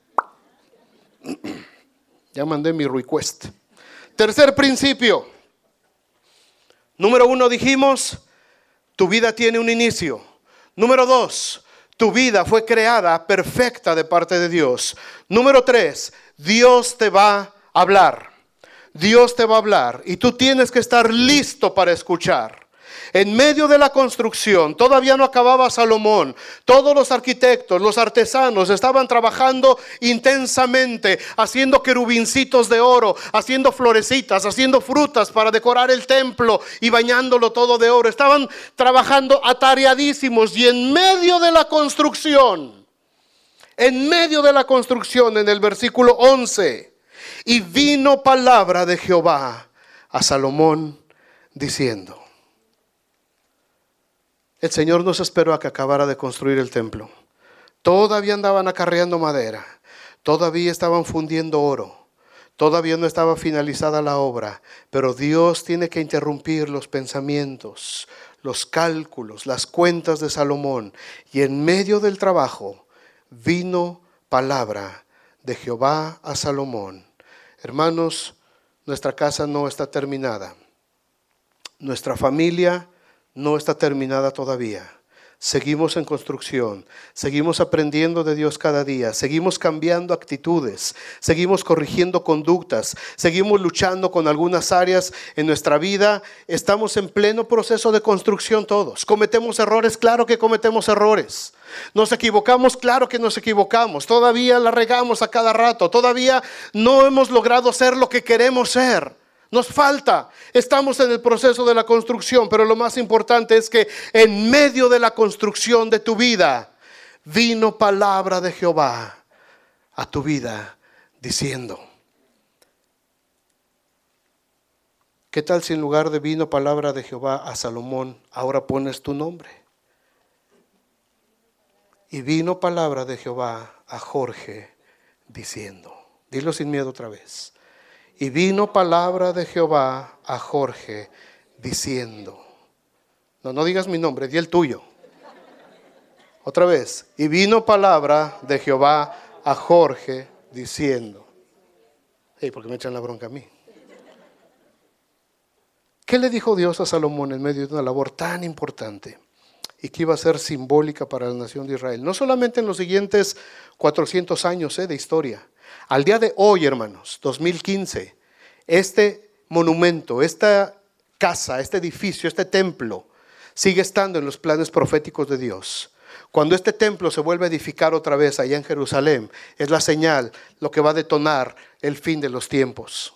Ya mandé mi request. Tercer principio. Número uno, dijimos, tu vida tiene un inicio. Número dos, tu vida fue creada perfecta de parte de Dios. Número tres, Dios te va a hablar. Dios te va a hablar y tú tienes que estar listo para escuchar. En medio de la construcción, todavía no acababa Salomón. Todos los arquitectos, los artesanos estaban trabajando intensamente, haciendo querubincitos de oro, haciendo florecitas, haciendo frutas para decorar el templo y bañándolo todo de oro. Estaban trabajando atareadísimos, y en medio de la construcción, en el versículo 11, y vino palabra de Jehová a Salomón diciendo. El Señor nos esperó a que acabara de construir el templo. Todavía andaban acarreando madera, todavía estaban fundiendo oro, todavía no estaba finalizada la obra, pero Dios tiene que interrumpir los pensamientos, los cálculos, las cuentas de Salomón, y en medio del trabajo vino palabra de Jehová a Salomón. Hermanos, nuestra casa no está terminada. Nuestra familia no está terminada todavía. Seguimos en construcción, seguimos aprendiendo de Dios cada día, seguimos cambiando actitudes, seguimos corrigiendo conductas, seguimos luchando con algunas áreas en nuestra vida. Estamos en pleno proceso de construcción todos. ¿Cometemos errores? Claro que cometemos errores. ¿Nos equivocamos? Claro que nos equivocamos. Todavía la regamos a cada rato, todavía no hemos logrado ser lo que queremos ser. Nos falta, estamos en el proceso de la construcción, pero lo más importante es que en medio de la construcción de tu vida, vino palabra de Jehová a tu vida diciendo. ¿Qué tal si en lugar de vino palabra de Jehová a Salomón, ahora pones tu nombre? Y vino palabra de Jehová a Jorge diciendo, dilo sin miedo otra vez. Y vino palabra de Jehová a Jorge diciendo, no digas mi nombre, di el tuyo. Otra vez, y vino palabra de Jehová a Jorge diciendo. Hey, ¿por qué me echan la bronca a mí? ¿Qué le dijo Dios a Salomón en medio de una labor tan importante y que iba a ser simbólica para la nación de Israel? No solamente en los siguientes 400 años de historia. Al día de hoy, hermanos, 2015, este monumento, esta casa, este edificio, este templo, sigue estando en los planes proféticos de Dios. Cuando este templo se vuelve a edificar otra vez allá en Jerusalén, es la señal, lo que va a detonar el fin de los tiempos.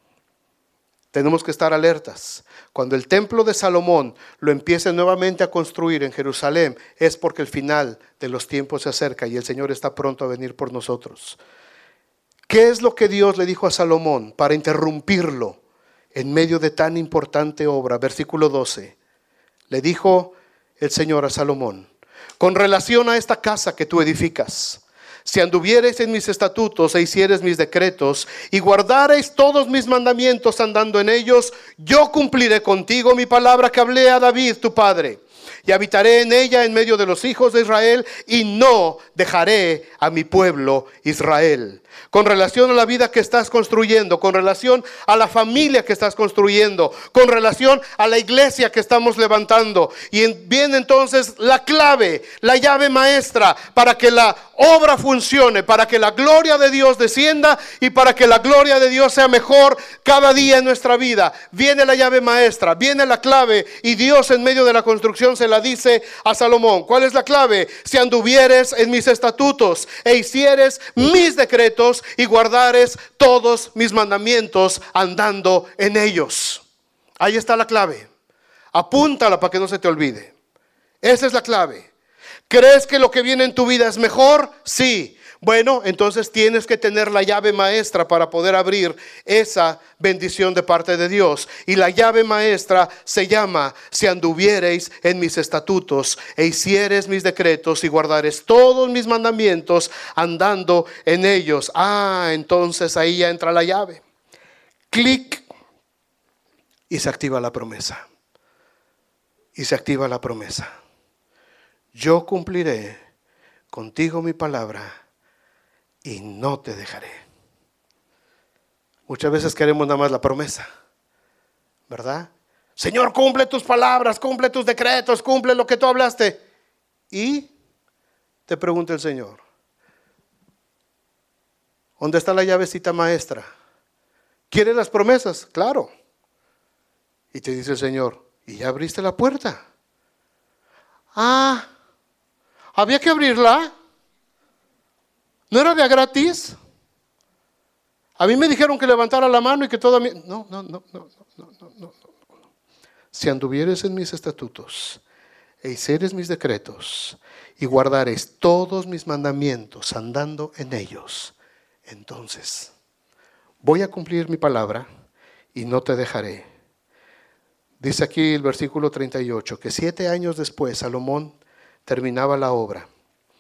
Tenemos que estar alertas. Cuando el templo de Salomón lo empiece nuevamente a construir en Jerusalén, es porque el final de los tiempos se acerca y el Señor está pronto a venir por nosotros. ¿Qué es lo que Dios le dijo a Salomón para interrumpirlo en medio de tan importante obra? Versículo 12. Le dijo el Señor a Salomón, con relación a esta casa que tú edificas, si anduviereis en mis estatutos e hiciereis mis decretos y guardareis todos mis mandamientos andando en ellos, yo cumpliré contigo mi palabra que hablé a David tu padre, y habitaré en ella en medio de los hijos de Israel, y no dejaré a mi pueblo Israel. Con relación a la vida que estás construyendo, con relación a la familia que estás construyendo, con relación a la iglesia que estamos levantando. Y viene entonces la clave, la llave maestra para que la obra funcione, para que la gloria de Dios descienda y para que la gloria de Dios sea mejor cada día en nuestra vida. Viene la llave maestra, viene la clave, y Dios en medio de la construcción se la dice a Salomón. ¿Cuál es la clave? Si anduvieres en mis estatutos e hicieres mis decretos y guardares todos mis mandamientos andando en ellos. Ahí está la clave. Apúntala para que no se te olvide. Esa es la clave. ¿Crees que lo que viene en tu vida es mejor? Sí. Bueno, entonces tienes que tener la llave maestra para poder abrir esa bendición de parte de Dios. Y la llave maestra se llama: si anduviereis en mis estatutos e hiciereis mis decretos y guardareis todos mis mandamientos andando en ellos. Entonces ahí ya entra la llave. Clic y se activa la promesa. Y se activa la promesa. Yo cumpliré contigo mi palabra y no te dejaré. Muchas veces queremos nada más la promesa, ¿verdad? Señor, cumple tus palabras, cumple tus decretos, cumple lo que tú hablaste. Y te pregunta el Señor, ¿dónde está la llavecita maestra? ¿Quieres las promesas? Claro. Y te dice el Señor, ¿y ya abriste la puerta? ¿Había que abrirla? ¿No era de gratis? A mí me dijeron que levantara la mano y que toda mi... No. Si anduvieres en mis estatutos e hicieres mis decretos y guardares todos mis mandamientos andando en ellos, entonces voy a cumplir mi palabra y no te dejaré. Dice aquí el versículo 38 que 7 años después Salomón terminaba la obra.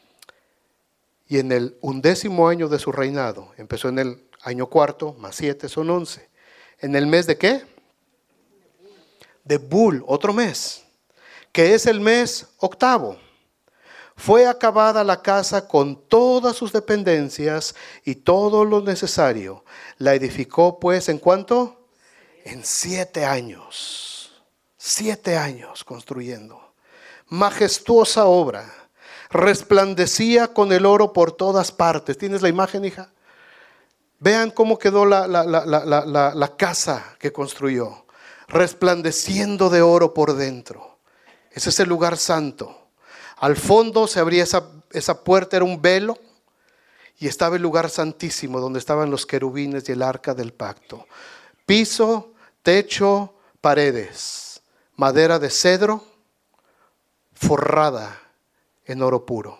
Y en el 11º año de su reinado, empezó en el año 4, más 7 son 11. ¿En el mes de qué? De Bul, otro mes, que es el mes 8. Fue acabada la casa con todas sus dependencias y todo lo necesario. La edificó pues, ¿en cuánto? En 7 años. 7 años construyendo. Majestuosa obra. Resplandecía con el oro por todas partes. ¿Tienes la imagen, hija? Vean cómo quedó la casa que construyó. Resplandeciendo de oro por dentro. Ese es el lugar santo. Al fondo se abría esa puerta, era un velo. Y estaba el lugar santísimo donde estaban los querubines y el arca del pacto. Piso, techo, paredes. Madera de cedro forrada en oro puro.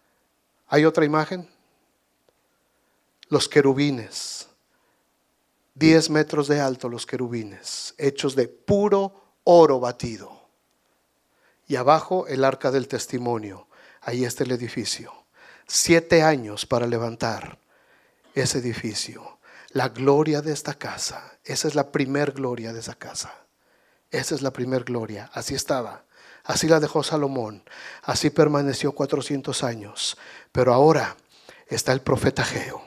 ¿Hay otra imagen? Los querubines 10 metros de alto los querubines, hechos de puro oro batido. Y abajo el arca del testimonio. Ahí está el edificio. 7 años para levantar ese edificio. La gloria de esta casa. Esa es la primer gloria de esa casa. Esa es la primer gloria. Así estaba. Así la dejó Salomón. Así permaneció 400 años. Pero ahora está el profeta Ageo.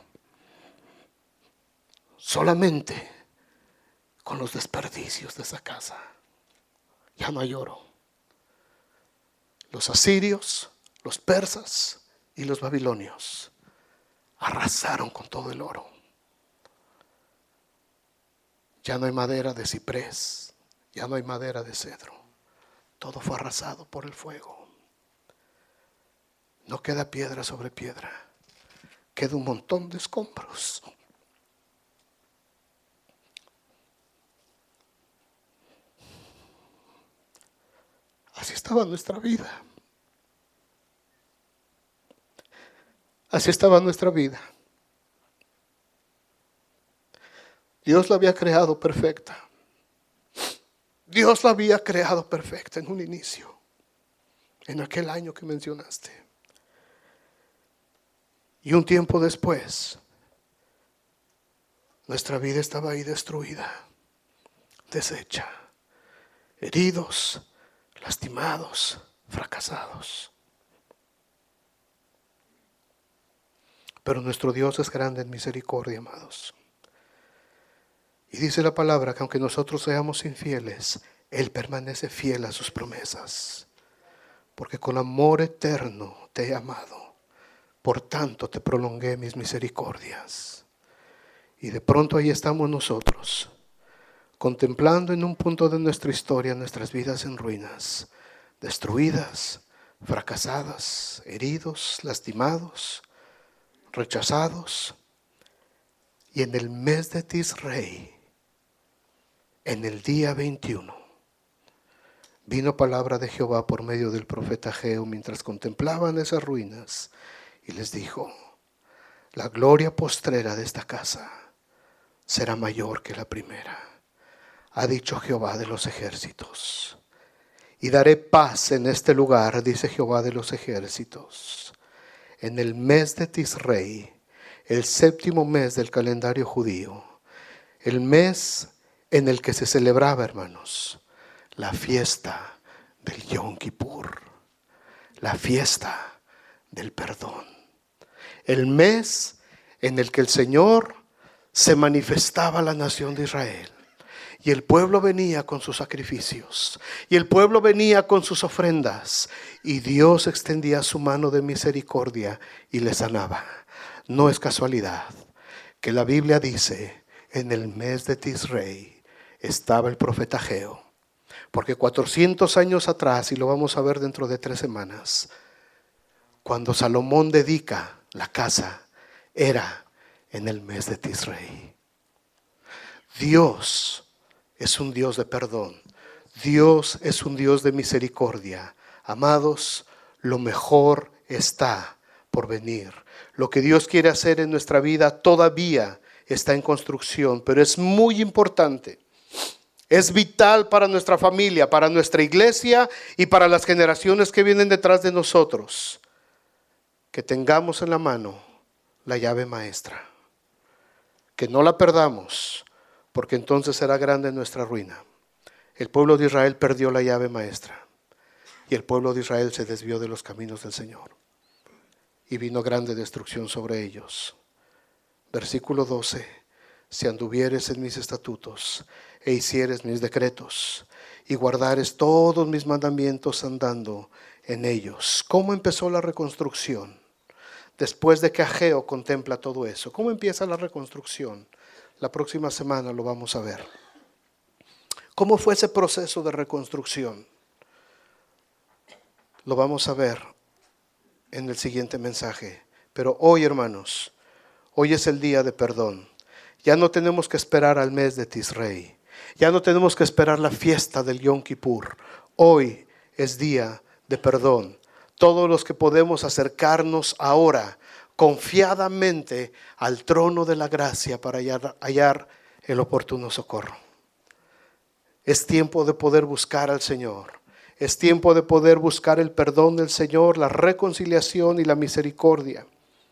Solamente con los desperdicios de esa casa. Ya no hay oro. Los asirios, los persas y los babilonios arrasaron con todo el oro. Ya no hay madera de ciprés, ya no hay madera de cedro. Todo fue arrasado por el fuego. No queda piedra sobre piedra. Queda un montón de escombros. Así estaba nuestra vida. Así estaba nuestra vida. Dios la había creado perfecta. Dios la había creado perfecta en un inicio. En aquel año que mencionaste. Y un tiempo después, nuestra vida estaba ahí destruida, deshecha, heridos, lastimados, fracasados. Pero nuestro Dios es grande en misericordia, amados. Y dice la palabra que aunque nosotros seamos infieles, Él permanece fiel a sus promesas. Porque con amor eterno te he amado, por tanto te prolongué mis misericordias. Y de pronto ahí estamos nosotros, contemplando en un punto de nuestra historia nuestras vidas en ruinas, destruidas, fracasadas, heridos, lastimados, rechazados. Y en el mes de Tisrei, en el día 21, vino palabra de Jehová por medio del profeta Ageo mientras contemplaban esas ruinas y les dijo: la gloria postrera de esta casa será mayor que la primera, ha dicho Jehová de los ejércitos. Y daré paz en este lugar, dice Jehová de los ejércitos, en el mes de Tisrei, el 7º mes del calendario judío, el mes en el que se celebraba, hermanos, la fiesta del Yom Kippur, la fiesta del perdón, el mes en el que el Señor se manifestaba a la nación de Israel. Y el pueblo venía con sus sacrificios. Y el pueblo venía con sus ofrendas. Y Dios extendía su mano de misericordia y les sanaba. No es casualidad que la Biblia dice: en el mes de Tisrei estaba el profeta Ageo. Porque 400 años atrás, y lo vamos a ver dentro de 3 semanas, cuando Salomón dedica la casa, era en el mes de Tisrei. Dios es un Dios de perdón. Dios es un Dios de misericordia. Amados, lo mejor está por venir. Lo que Dios quiere hacer en nuestra vida todavía está en construcción, pero es muy importante. Es vital para nuestra familia, para nuestra iglesia y para las generaciones que vienen detrás de nosotros, que tengamos en la mano la llave maestra. Que no la perdamos, porque entonces será grande nuestra ruina. El pueblo de Israel perdió la llave maestra y el pueblo de Israel se desvió de los caminos del Señor y vino grande destrucción sobre ellos. Versículo 12: si anduvieres en mis estatutos e hicieres mis decretos y guardares todos mis mandamientos andando en ellos. ¿Cómo empezó la reconstrucción? Después de que Ageo contempla todo eso, ¿cómo empieza la reconstrucción? La próxima semana lo vamos a ver. ¿Cómo fue ese proceso de reconstrucción? Lo vamos a ver en el siguiente mensaje. Pero hoy, hermanos, hoy es el día de perdón. Ya no tenemos que esperar al mes de Tisrei. Ya no tenemos que esperar la fiesta del Yom Kippur. Hoy es día de perdón. Todos los que podemos acercarnos ahora confiadamente al trono de la gracia para hallar el oportuno socorro. Es tiempo de poder buscar al Señor. Es tiempo de poder buscar el perdón del Señor, la reconciliación y la misericordia.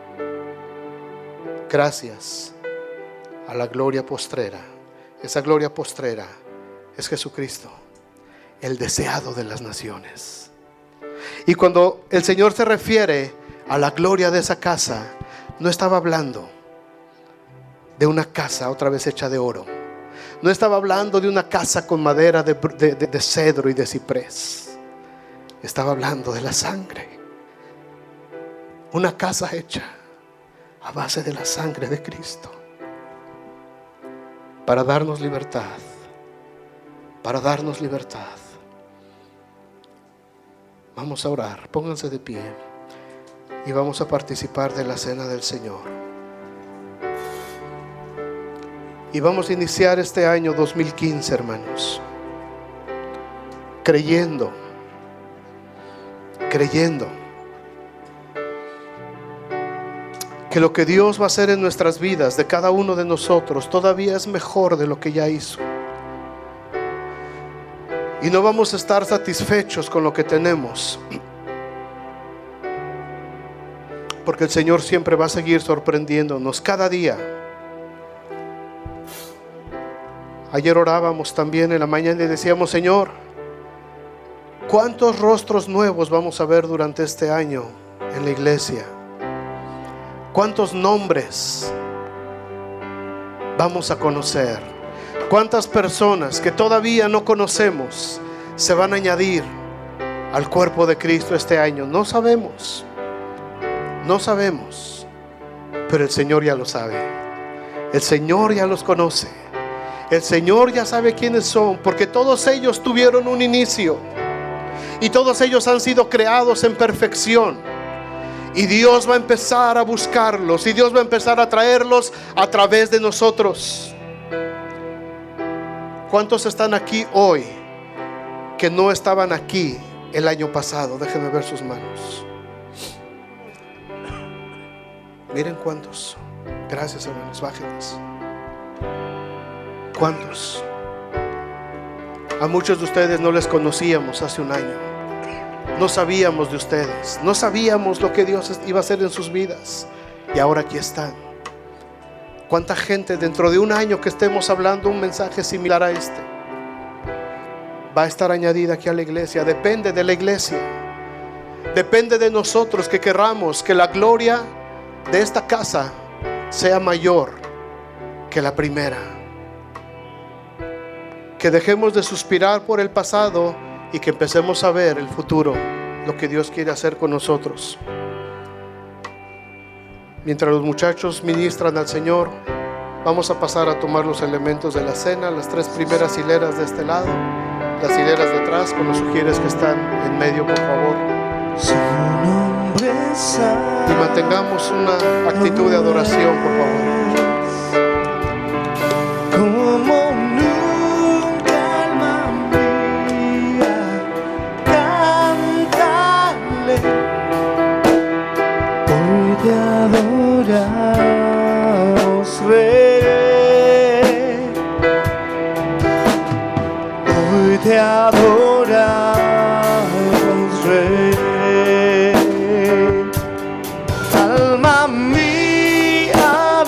Gracias a la gloria postrera. Esa gloria postrera es Jesucristo, el deseado de las naciones. Y cuando el Señor se refiere a la gloria de esa casa, no estaba hablando de una casa otra vez hecha de oro. No estaba hablando de una casa con madera de cedro y de ciprés. Estaba hablando de la sangre. Una casa hecha a base de la sangre de Cristo, para darnos libertad. Para darnos libertad. Vamos a orar. Pónganse de pie y vamos a participar de la cena del Señor. Y vamos a iniciar este año 2015, hermanos, creyendo que lo que Dios va a hacer en nuestras vidas, de cada uno de nosotros, todavía es mejor de lo que ya hizo. Y no vamos a estar satisfechos con lo que tenemos, porque el Señor siempre va a seguir sorprendiéndonos cada día. Ayer orábamos también en la mañana y decíamos: Señor, ¿cuántos rostros nuevos vamos a ver durante este año en la iglesia? ¿Cuántos nombres vamos a conocer? ¿Cuántas personas que todavía no conocemos se van a añadir al cuerpo de Cristo este año? No sabemos, pero el Señor ya lo sabe. El Señor ya los conoce. El Señor ya sabe quiénes son, porque todos ellos tuvieron un inicio y todos ellos han sido creados en perfección. Y Dios va a empezar a buscarlos y Dios va a empezar a traerlos a través de nosotros. ¿Cuántos están aquí hoy que no estaban aquí el año pasado? Déjenme ver sus manos. Miren cuántos. Gracias, hermanos, bájenles. ¿Cuántos? A muchos de ustedes no les conocíamos hace un año. No sabíamos de ustedes. No sabíamos lo que Dios iba a hacer en sus vidas. Y ahora aquí están. ¿Cuánta gente dentro de un año que estemos hablando un mensaje similar a este va a estar añadida aquí a la iglesia? Depende de la iglesia. Depende de nosotros que querramos que la gloria de esta casa sea mayor que la primera. Que dejemos de suspirar por el pasado y que empecemos a ver el futuro, lo que Dios quiere hacer con nosotros. Mientras los muchachos ministran al Señor, vamos a pasar a tomar los elementos de la cena. Las 3 primeras hileras de este lado, las hileras de atrás, con los sugieres que están en medio, por favor. Y mantengamos una actitud de adoración, por favor. Te adoramos, Rey. Hoy te adoramos, Rey. Alma mía,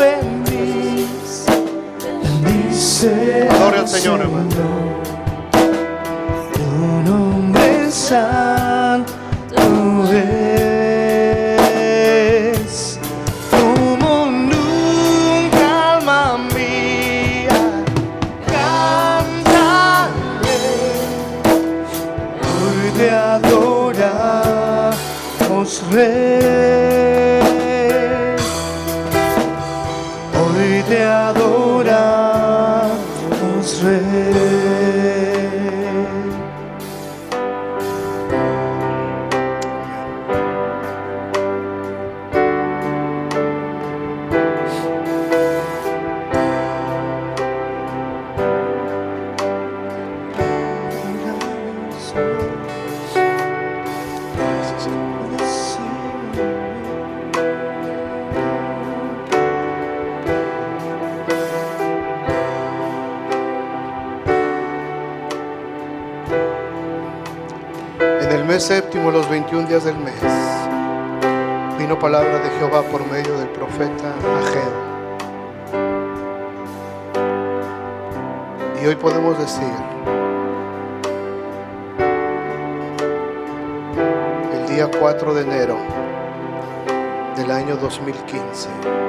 bendice. Adore al Señor, hermano. Tu nombre santo es. Rey, hoy te adoramos, Rey. mes séptimo, los 21 días del mes, vino palabra de Jehová por medio del profeta Ageo. Y hoy podemos decir, el día 4 de enero del año 2015,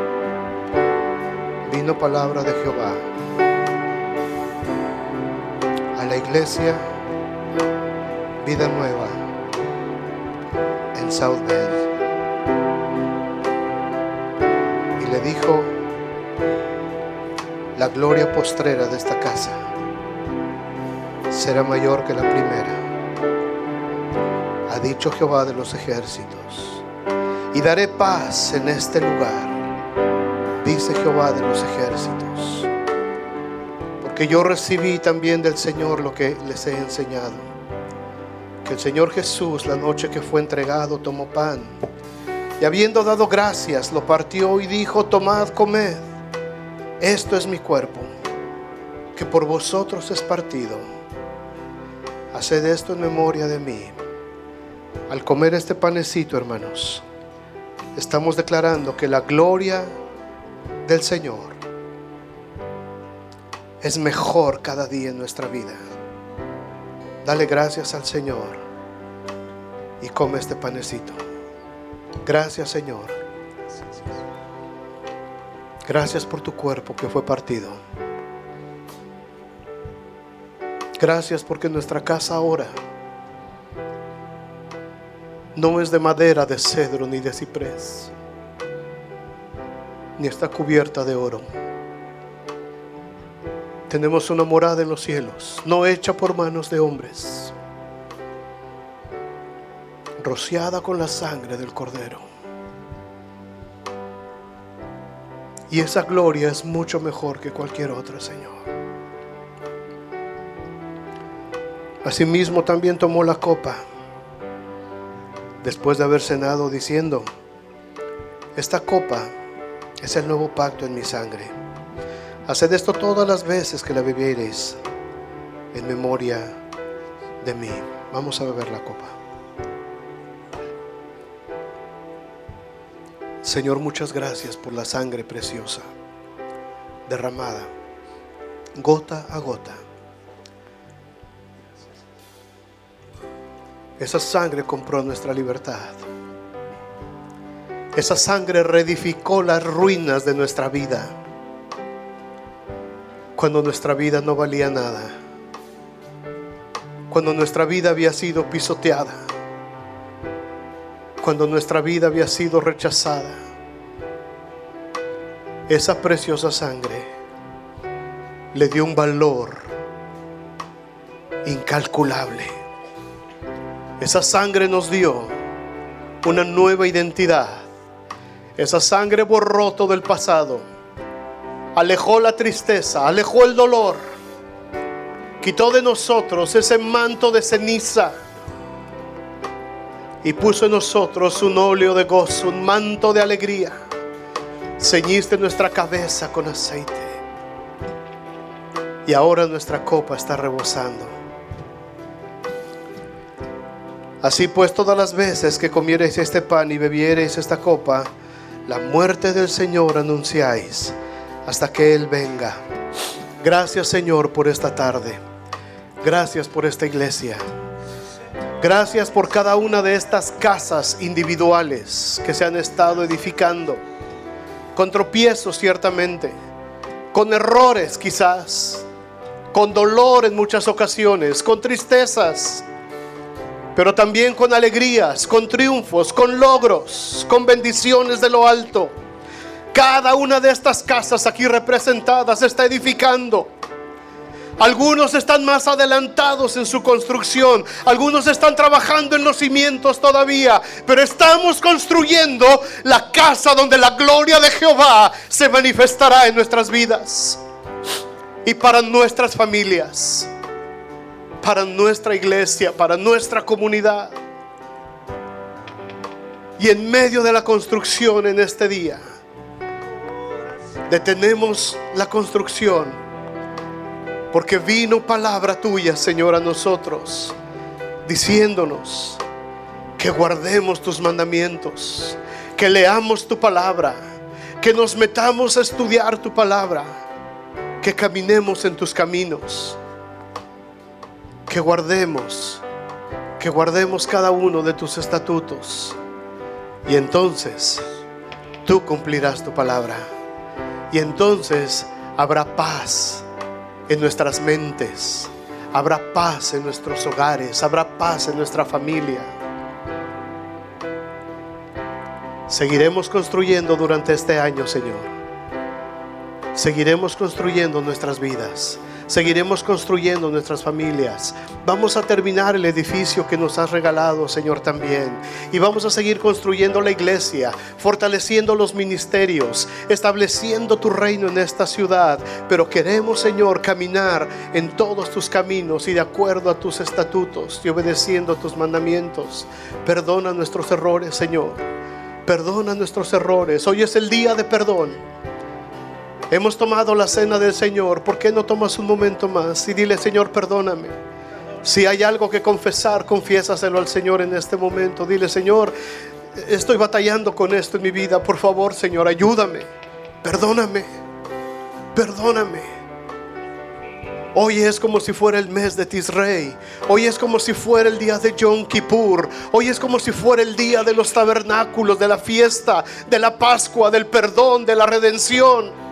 vino palabra de Jehová a la iglesia Vida Nueva en South Bend. Y le dijo: la gloria postrera de esta casa será mayor que la primera, ha dicho Jehová de los ejércitos. Y daré paz en este lugar, dice Jehová de los ejércitos, porque yo recibí también del Señor lo que les he enseñado. Que el Señor Jesús, la noche que fue entregado, tomó pan, y habiendo dado gracias, lo partió y dijo: tomad, comed, esto es mi cuerpo, que por vosotros es partido. Haced esto en memoria de mí. Al comer este panecito, hermanos, estamos declarando que la gloria del Señor es mejor cada día en nuestra vida. Dale gracias al Señor y come este panecito. Gracias, Señor. Gracias por tu cuerpo que fue partido. Gracias porque nuestra casa ahora no es de madera, de cedro ni de ciprés, ni está cubierta de oro. Tenemos una morada en los cielos, no hecha por manos de hombres, rociada con la sangre del Cordero. Y esa gloria es mucho mejor que cualquier otra, Señor. Asimismo también tomó la copa después de haber cenado, diciendo: esta copa es el nuevo pacto en mi sangre. Haced esto todas las veces que la bebiereis en memoria de mí. Vamos a beber la copa. Señor, muchas gracias por la sangre preciosa derramada gota a gota. Esa sangre compró nuestra libertad. Esa sangre reedificó las ruinas de nuestra vida, cuando nuestra vida no valía nada, cuando nuestra vida había sido pisoteada, cuando nuestra vida había sido rechazada. Esa preciosa sangre le dio un valor incalculable. Esa sangre nos dio una nueva identidad. Esa sangre borró todo el pasado, alejó la tristeza, alejó el dolor, quitó de nosotros ese manto de ceniza y puso en nosotros un óleo de gozo, un manto de alegría. Ceñiste nuestra cabeza con aceite y ahora nuestra copa está rebosando. Así pues, todas las veces que comiereis este pan y bebiereis esta copa, la muerte del Señor anunciáis hasta que Él venga. Gracias, Señor, por esta tarde. Gracias por esta iglesia. Gracias por cada una de estas casas individuales que se han estado edificando, con tropiezos ciertamente, con errores quizás, con dolor en muchas ocasiones, con tristezas, pero también con alegrías, con triunfos, con logros, con bendiciones de lo alto. Cada una de estas casas aquí representadas está edificando. Algunos están más adelantados en su construcción, algunos están trabajando en los cimientos todavía, pero estamos construyendo la casa donde la gloria de Jehová se manifestará en nuestras vidas y para nuestras familias, para nuestra iglesia, para nuestra comunidad. Y en medio de la construcción en este día, detenemos la construcción, porque vino palabra tuya, Señor, a nosotros, diciéndonos que guardemos tus mandamientos, que leamos tu palabra, que nos metamos a estudiar tu palabra, que caminemos en tus caminos, que guardemos cada uno de tus estatutos. Y entonces tú cumplirás tu palabra. Y entonces habrá paz en nuestras mentes, habrá paz en nuestros hogares, habrá paz en nuestra familia. Seguiremos construyendo durante este año, Señor. Seguiremos construyendo nuestras vidas. Seguiremos construyendo nuestras familias. Vamos a terminar el edificio que nos has regalado, Señor, también. Y vamos a seguir construyendo la iglesia, fortaleciendo los ministerios, estableciendo tu reino en esta ciudad. Pero queremos, Señor, caminar en todos tus caminos y de acuerdo a tus estatutos y obedeciendo tus mandamientos. Perdona nuestros errores, Señor. Perdona nuestros errores. Hoy es el día de perdón. Hemos tomado la cena del Señor. ¿Por qué no tomas un momento más y dile: Señor, perdóname? Si hay algo que confesar, confiésaselo al Señor en este momento. Dile: Señor, estoy batallando con esto en mi vida. Por favor, Señor, ayúdame. Perdóname. Perdóname. Hoy es como si fuera el mes de Tisrei. Hoy es como si fuera el día de Yom Kippur. Hoy es como si fuera el día de los tabernáculos, de la fiesta, de la Pascua, del perdón, de la redención.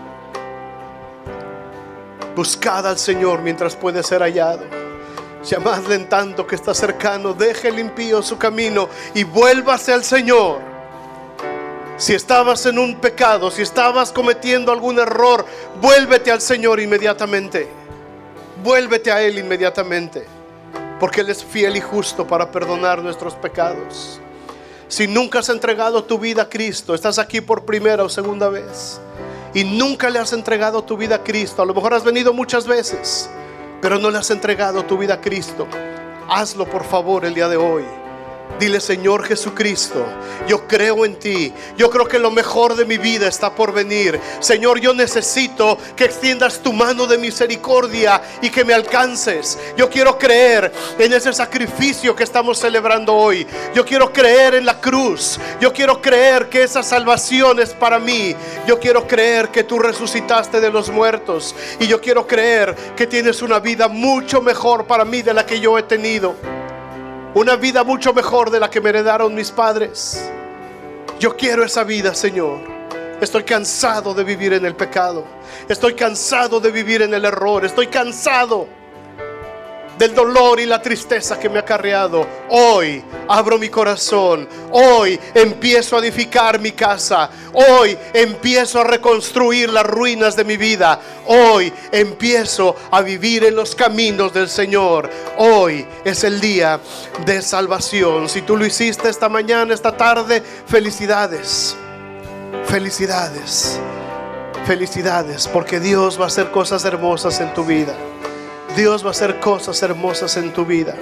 Buscad al Señor mientras puede ser hallado. Llamadle en tanto que está cercano. Deje el impío su camino y vuélvase al Señor. Si estabas en un pecado, si estabas cometiendo algún error, vuélvete al Señor inmediatamente. Vuélvete a Él inmediatamente, porque Él es fiel y justo para perdonar nuestros pecados. Si nunca has entregado tu vida a Cristo, estás aquí por primera o segunda vez y nunca le has entregado tu vida a Cristo, a lo mejor has venido muchas veces, pero no le has entregado tu vida a Cristo, hazlo por favor el día de hoy. Dile: Señor Jesucristo, yo creo en ti. Yo creo que lo mejor de mi vida está por venir. Señor, yo necesito que extiendas tu mano de misericordia y que me alcances. Yo quiero creer en ese sacrificio que estamos celebrando hoy. Yo quiero creer en la cruz. Yo quiero creer que esa salvación es para mí. Yo quiero creer que tú resucitaste de los muertos. Y yo quiero creer que tienes una vida mucho mejor para mí de la que yo he tenido. Una vida mucho mejor de la que me heredaron mis padres. Yo quiero esa vida, Señor. Estoy cansado de vivir en el pecado. Estoy cansado de vivir en el error. Estoy cansado del dolor y la tristeza que me ha acarreado. Hoy abro mi corazón. Hoy empiezo a edificar mi casa. Hoy empiezo a reconstruir las ruinas de mi vida. Hoy empiezo a vivir en los caminos del Señor. Hoy es el día de salvación. Si tú lo hiciste esta mañana, esta tarde, felicidades. Felicidades. Felicidades, porque Dios va a hacer cosas hermosas en tu vida. Dios va a hacer cosas hermosas en tu vida.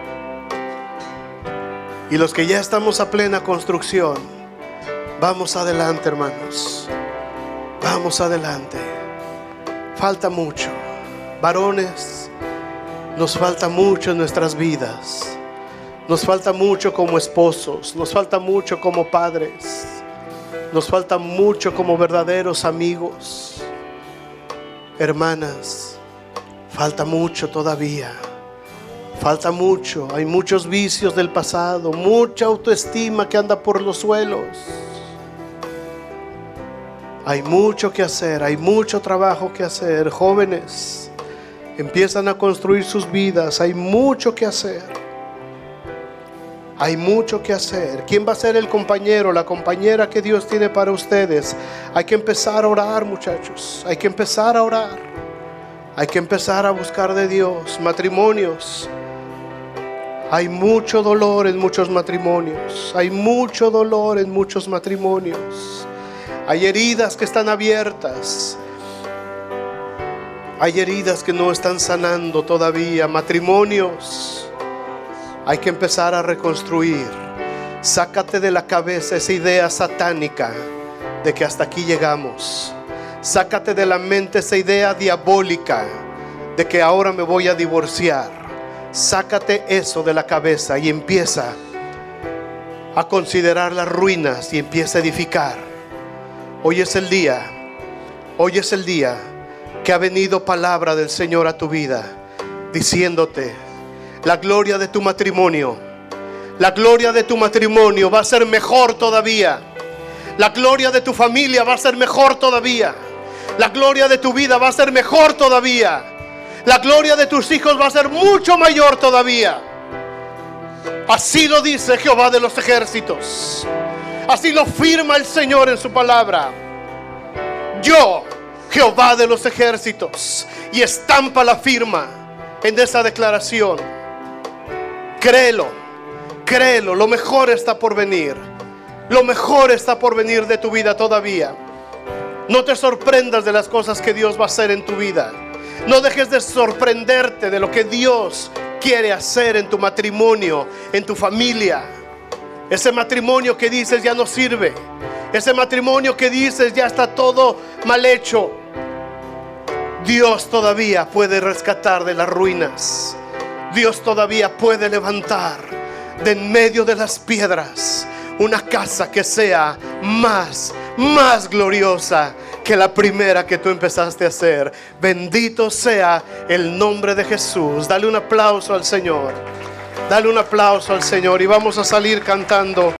Y los que ya estamos a plena construcción, vamos adelante, hermanos. Vamos adelante. Falta mucho. Varones, nos falta mucho en nuestras vidas. Nos falta mucho como esposos. Nos falta mucho como padres. Nos falta mucho como verdaderos amigos. Hermanas, falta mucho todavía. Falta mucho. Hay muchos vicios del pasado, mucha autoestima que anda por los suelos. Hay mucho que hacer, hay mucho trabajo que hacer. Jóvenes, empiezan a construir sus vidas. Hay mucho que hacer. Hay mucho que hacer. ¿Quién va a ser el compañero, la compañera que Dios tiene para ustedes? Hay que empezar a orar, muchachos. Hay que empezar a orar. Hay que empezar a buscar de Dios. Matrimonios, hay mucho dolor en muchos matrimonios. Hay mucho dolor en muchos matrimonios. Hay heridas que están abiertas. Hay heridas que no están sanando todavía. Matrimonios, hay que empezar a reconstruir. Sácate de la cabeza esa idea satánica de que hasta aquí llegamos. Sácate de la mente esa idea diabólica de que ahora me voy a divorciar. Sácate eso de la cabeza y empieza a considerar las ruinas y empieza a edificar. Hoy es el día que ha venido palabra del Señor a tu vida, diciéndote: la gloria de tu matrimonio, la gloria de tu matrimonio va a ser mejor todavía. La gloria de tu familia va a ser mejor todavía. La gloria de tu vida va a ser mejor todavía. La gloria de tus hijos va a ser mucho mayor todavía. Así lo dice Jehová de los ejércitos. Así lo firma el Señor en su palabra. Yo, Jehová de los ejércitos. Y estampa la firma en esa declaración. Créelo, créelo, lo mejor está por venir. Lo mejor está por venir de tu vida todavía. No te sorprendas de las cosas que Dios va a hacer en tu vida. No dejes de sorprenderte de lo que Dios quiere hacer en tu matrimonio, en tu familia. Ese matrimonio que dices ya no sirve. Ese matrimonio que dices ya está todo mal hecho. Dios todavía puede rescatar de las ruinas. Dios todavía puede levantar de en medio de las piedras una casa que sea más gloriosa que la primera que tú empezaste a hacer. Bendito sea el nombre de Jesús. Dale un aplauso al Señor. Dale un aplauso al Señor y vamos a salir cantando.